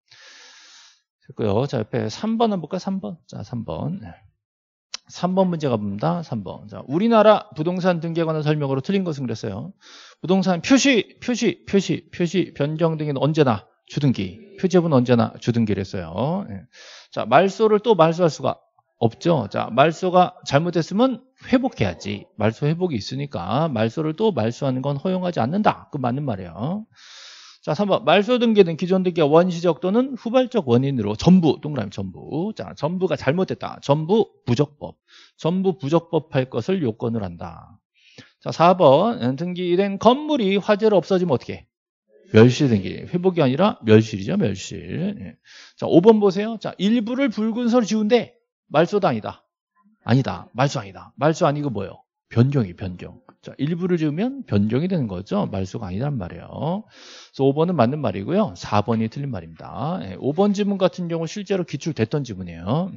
Speaker 1: 됐고요. 자, 옆에 삼 번 한번 볼까요? 삼 번. 자, 삼 번. 삼 번 문제가 봅니다. 삼 번. 자, 우리나라 부동산 등기에 관한 설명으로 틀린 것은 그랬어요. 부동산 표시, 표시, 표시, 표시, 변경 등에는 언제나 주등기. 표제부는 언제나 주등기를 했어요. 예. 자, 말소를 또 말소할 수가 없죠. 자, 말소가 잘못했으면 회복해야지. 말소 회복이 있으니까 말소를 또 말소하는 건 허용하지 않는다. 그 맞는 말이에요. 자, 삼 번. 말소 등기는 기존 등기가 원시적 또는 후발적 원인으로 전부, 동그라미 전부. 자, 전부가 잘못됐다. 전부 부적법. 전부 부적법 할 것을 요건을 한다. 자, 사 번. 등기된 건물이 화재로 없어지면 어떻게 해? 멸실 등기. 회복이 아니라 멸실이죠, 멸실. 예. 자, 오 번 보세요. 자, 일부를 붉은 서로 지운데 말소도 아니다. 아니다. 말소 아니다. 말소 아니고 뭐예요? 변경이 변경. 자, 일부를 지으면 변경이 되는 거죠. 말소가 아니란 말이에요. 그래서 오 번은 맞는 말이고요. 사 번이 틀린 말입니다. 예, 오 번 지문 같은 경우 실제로 기출됐던 지문이에요.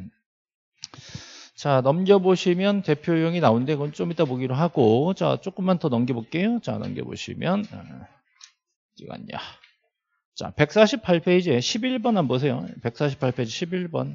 Speaker 1: 자, 넘겨보시면 대표용이 나오는데 그건 좀 이따 보기로 하고, 자, 조금만 더 넘겨볼게요. 자, 넘겨보시면 어디 갔냐. 자, 백사십팔 페이지에 십일 번 한번 보세요. 백사십팔 페이지 십일 번.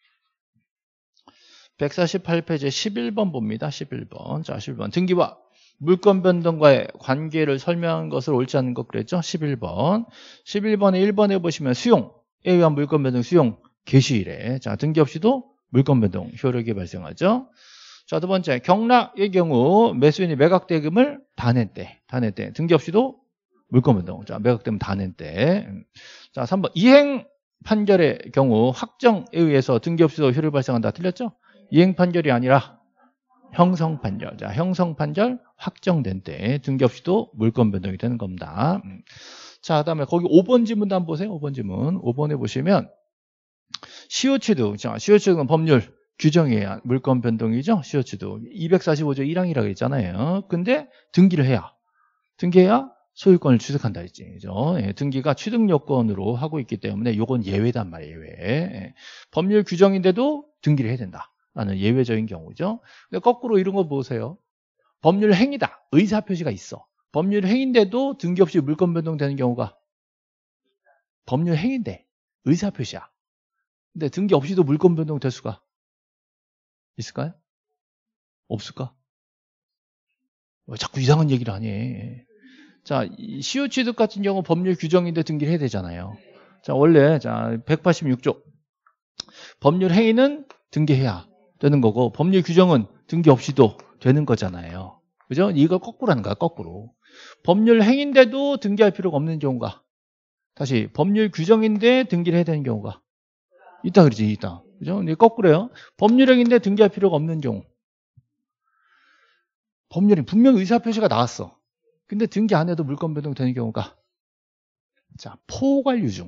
Speaker 1: 백사십팔 페이지에 십일 번 봅니다. 십일 번. 자, 십일 번. 등기와 물권 변동과의 관계를 설명한 것을 옳지 않은 것 그랬죠? 십일 번. 십일 번에 일 번에 보시면 수용에 의한 물권 변동 수용 개시일에. 자, 등기 없이도 물권 변동 효력이 발생하죠. 자, 두 번째. 경락의 경우 매수인이 매각 대금을 다 낸 때. 다 낸 때. 등기 없이도 물권 변동. 자, 매각되면 다 낸 때. 자, 삼 번. 이행 판결의 경우 확정에 의해서 등기 없이도 효력이 발생한다. 틀렸죠? 이행 판결이 아니라 형성 판결. 자, 형성 판결 확정된 때 등기 없이도 물권 변동이 되는 겁니다. 자, 그다음에 거기 오 번 지문도 한번 보세요. 오 번 지문. 오 번에 보시면 시효 취득. 자, 시효 취득은 법률 규정에 의한 물권 변동이죠. 시효 취득. 이백사십오 조 일 항이라고 했잖아요. 근데 등기를 해야 등기해야 소유권을 취득한다 했지. 그죠? 예, 등기가 취득 요건으로 하고 있기 때문에 이건 예외단 말이에요. 예외. 예, 법률 규정인데도 등기를 해야 된다. 라는 예외적인 경우죠. 근데 거꾸로 이런 거 보세요. 법률 행위다. 의사 표시가 있어. 법률 행위인데도 등기 없이 물권 변동되는 경우가 법률 행위인데 의사 표시야. 근데 등기 없이도 물권 변동될 수가 있을까요? 없을까? 왜 자꾸 이상한 얘기를 하니? 자, 시효 취득 같은 경우 법률 규정인데 등기를 해야 되잖아요. 자, 원래 자 백팔십육 조 법률 행위는 등기해야 되는 거고 법률 규정은 등기 없이도 되는 거잖아요. 그죠? 이걸 거꾸로 하는 거야, 거꾸로. 법률 행위인데도 등기할 필요가 없는 경우가. 다시, 법률 규정인데 등기를 해야 되는 경우가. 있다 그러지, 있다. 그죠? 이게 거꾸로요. 법률 행위인데 등기할 필요가 없는 경우. 법률이 분명 의사표시가 나왔어. 근데 등기 안 해도 물권 변동 되는 경우가. 자, 포괄유중.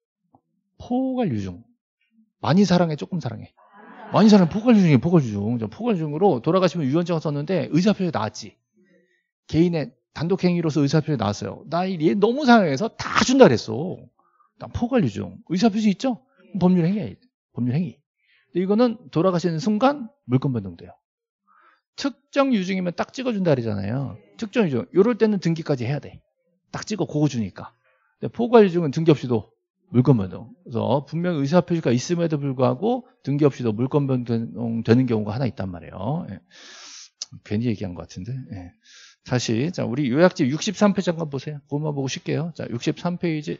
Speaker 1: 포괄유중. 많이 사랑해, 조금 사랑해. 많이 사랑해, 포괄유중이에요, 포괄유중. 포괄유중으로 돌아가시면 유언장 썼는데 의사표시 나왔지. 개인의 단독행위로서 의사표시 나왔어요. 나 얘 너무 사랑해서 다 준다 그랬어. 난 포괄유중. 의사표시 있죠? 법률행위야. 법률행위. 근데 이거는 돌아가시는 순간 물권 변동돼요. 특정 유중이면 딱 찍어준다 그러잖아요. 특정 유중. 이럴 때는 등기까지 해야 돼. 딱 찍어 그거 주니까. 근데 포괄유중은 등기 없이도 물권 변동. 그래서 분명 의사표시가 있음에도 불구하고 등기 없이도 물권 변동 되는 경우가 하나 있단 말이에요. 예. 괜히 얘기한 것 같은데. 예. 다시 자 우리 요약집 육십삼 페이지 잠깐 보세요. 그것만 보고 쉴게요. 자 육십삼 페이지.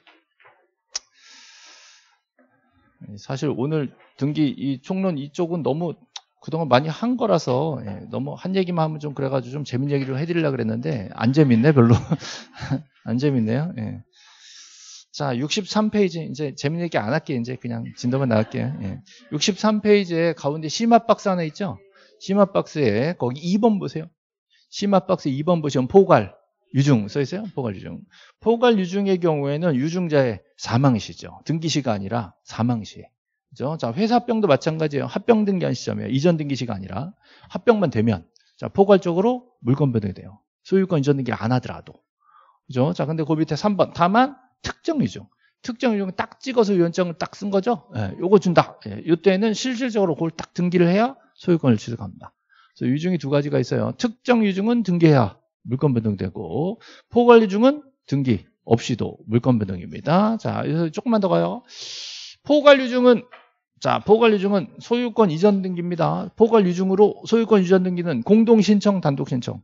Speaker 1: 사실 오늘 등기 이 총론 이쪽은 너무 그동안 많이 한 거라서 예, 너무 한 얘기만 하면 좀 그래가지고 좀 재밌는 얘기를 해드리려고 그랬는데 안 재밌네 별로. 안 재밌네요. 예. 자 육십삼 페이지 이제 재밌는 얘기 안 할게요. 이제 그냥 진도만 나갈게요. 예. 육십삼 페이지에 가운데 심화 박스 하나 있죠. 심화 박스에 거기 이 번 보세요. 심화 박스 이 번 보시면 포괄 유중 써있어요. 포괄 유중. 포괄 유중의 경우에는 유중자의 사망시죠. 등기시가 아니라 사망시. 그죠? 자, 회사병도 마찬가지예요. 합병 등기한 시점이에요. 이전 등기시가 아니라 합병만 되면 자, 포괄적으로 물권 변동이 돼요. 소유권 이전 등기 안 하더라도. 그죠? 자, 근데 그 밑에 삼 번. 다만 특정 유중. 특정 유중은 딱 찍어서 유언장을 딱 쓴 거죠. 예, 요거 준다. 예, 이때는 실질적으로 그걸 딱 등기를 해야 소유권을 취득합니다. 그래서 유중이 두 가지가 있어요. 특정 유중은 등기해야 물권 변동되고 포괄 유중은 등기 없이도 물권 변동입니다. 자, 여기서 조금만 더 가요. 포괄 유중은 자, 포괄 유중은 소유권 이전 등기입니다. 포괄 유중으로 소유권 이전 등기는 공동 신청, 단독 신청.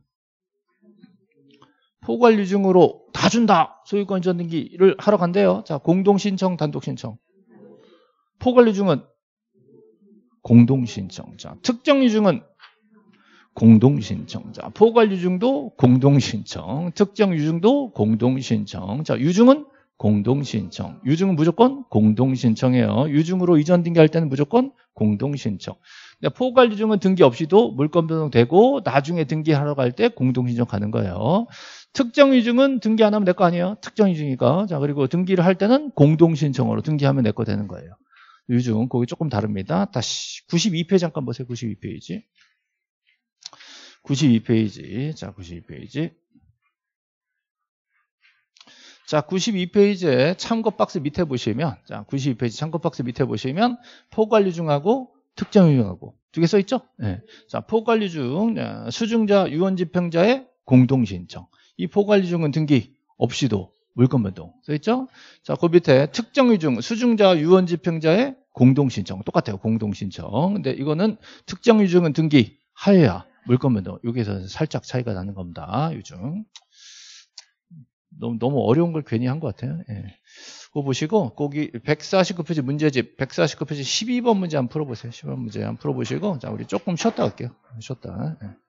Speaker 1: 포괄 유중으로 다 준다. 소유권 이전 등기를 하러 간대요. 자, 공동 신청, 단독 신청. 포괄 유중은 공동 신청. 자, 특정 유중은 공동신청. 자, 포괄유중도 공동신청. 특정유중도 공동신청. 자, 유중은 공동신청. 유중은 무조건 공동신청이에요. 유중으로 이전 등기할 때는 무조건 공동신청. 포괄유중은 등기 없이도 물권 변동되고 나중에 등기하러 갈 때 공동신청 가는 거예요. 특정유중은 등기 안 하면 내 거 아니에요. 특정유중이니까. 자, 그리고 등기를 할 때는 공동신청으로 등기하면 내 거 되는 거예요. 유중, 거기 조금 다릅니다. 다시 구십이 페이지 잠깐 보세요. 구십이 페이지. 구십이 페이지. 자, 구십이 페이지. 자, 구십이 페이지에 참고 박스 밑에 보시면, 자, 구십이 페이지 참고 박스 밑에 보시면, 포괄유중하고 특정유중하고 두 개 써있죠? 네. 자, 포괄유중, 수중자, 유언집행자의 공동신청. 이 포괄유중은 등기 없이도 물권 변동 써있죠? 자, 그 밑에 특정유중, 수중자, 유언집행자의 공동신청. 똑같아요. 공동신청. 근데 이거는 특정유중은 등기 하여야 물권 변동. 여기서 살짝 차이가 나는 겁니다. 유중. 너무, 너무 어려운 걸 괜히 한 것 같아요. 예. 그거 보시고, 거기 백사십구 페이지 문제집, 백사십구 페이지 십이 번 문제 한번 풀어보세요. 십이 번 문제 한번 풀어보시고, 자, 우리 조금 쉬었다 갈게요. 쉬었다. 예.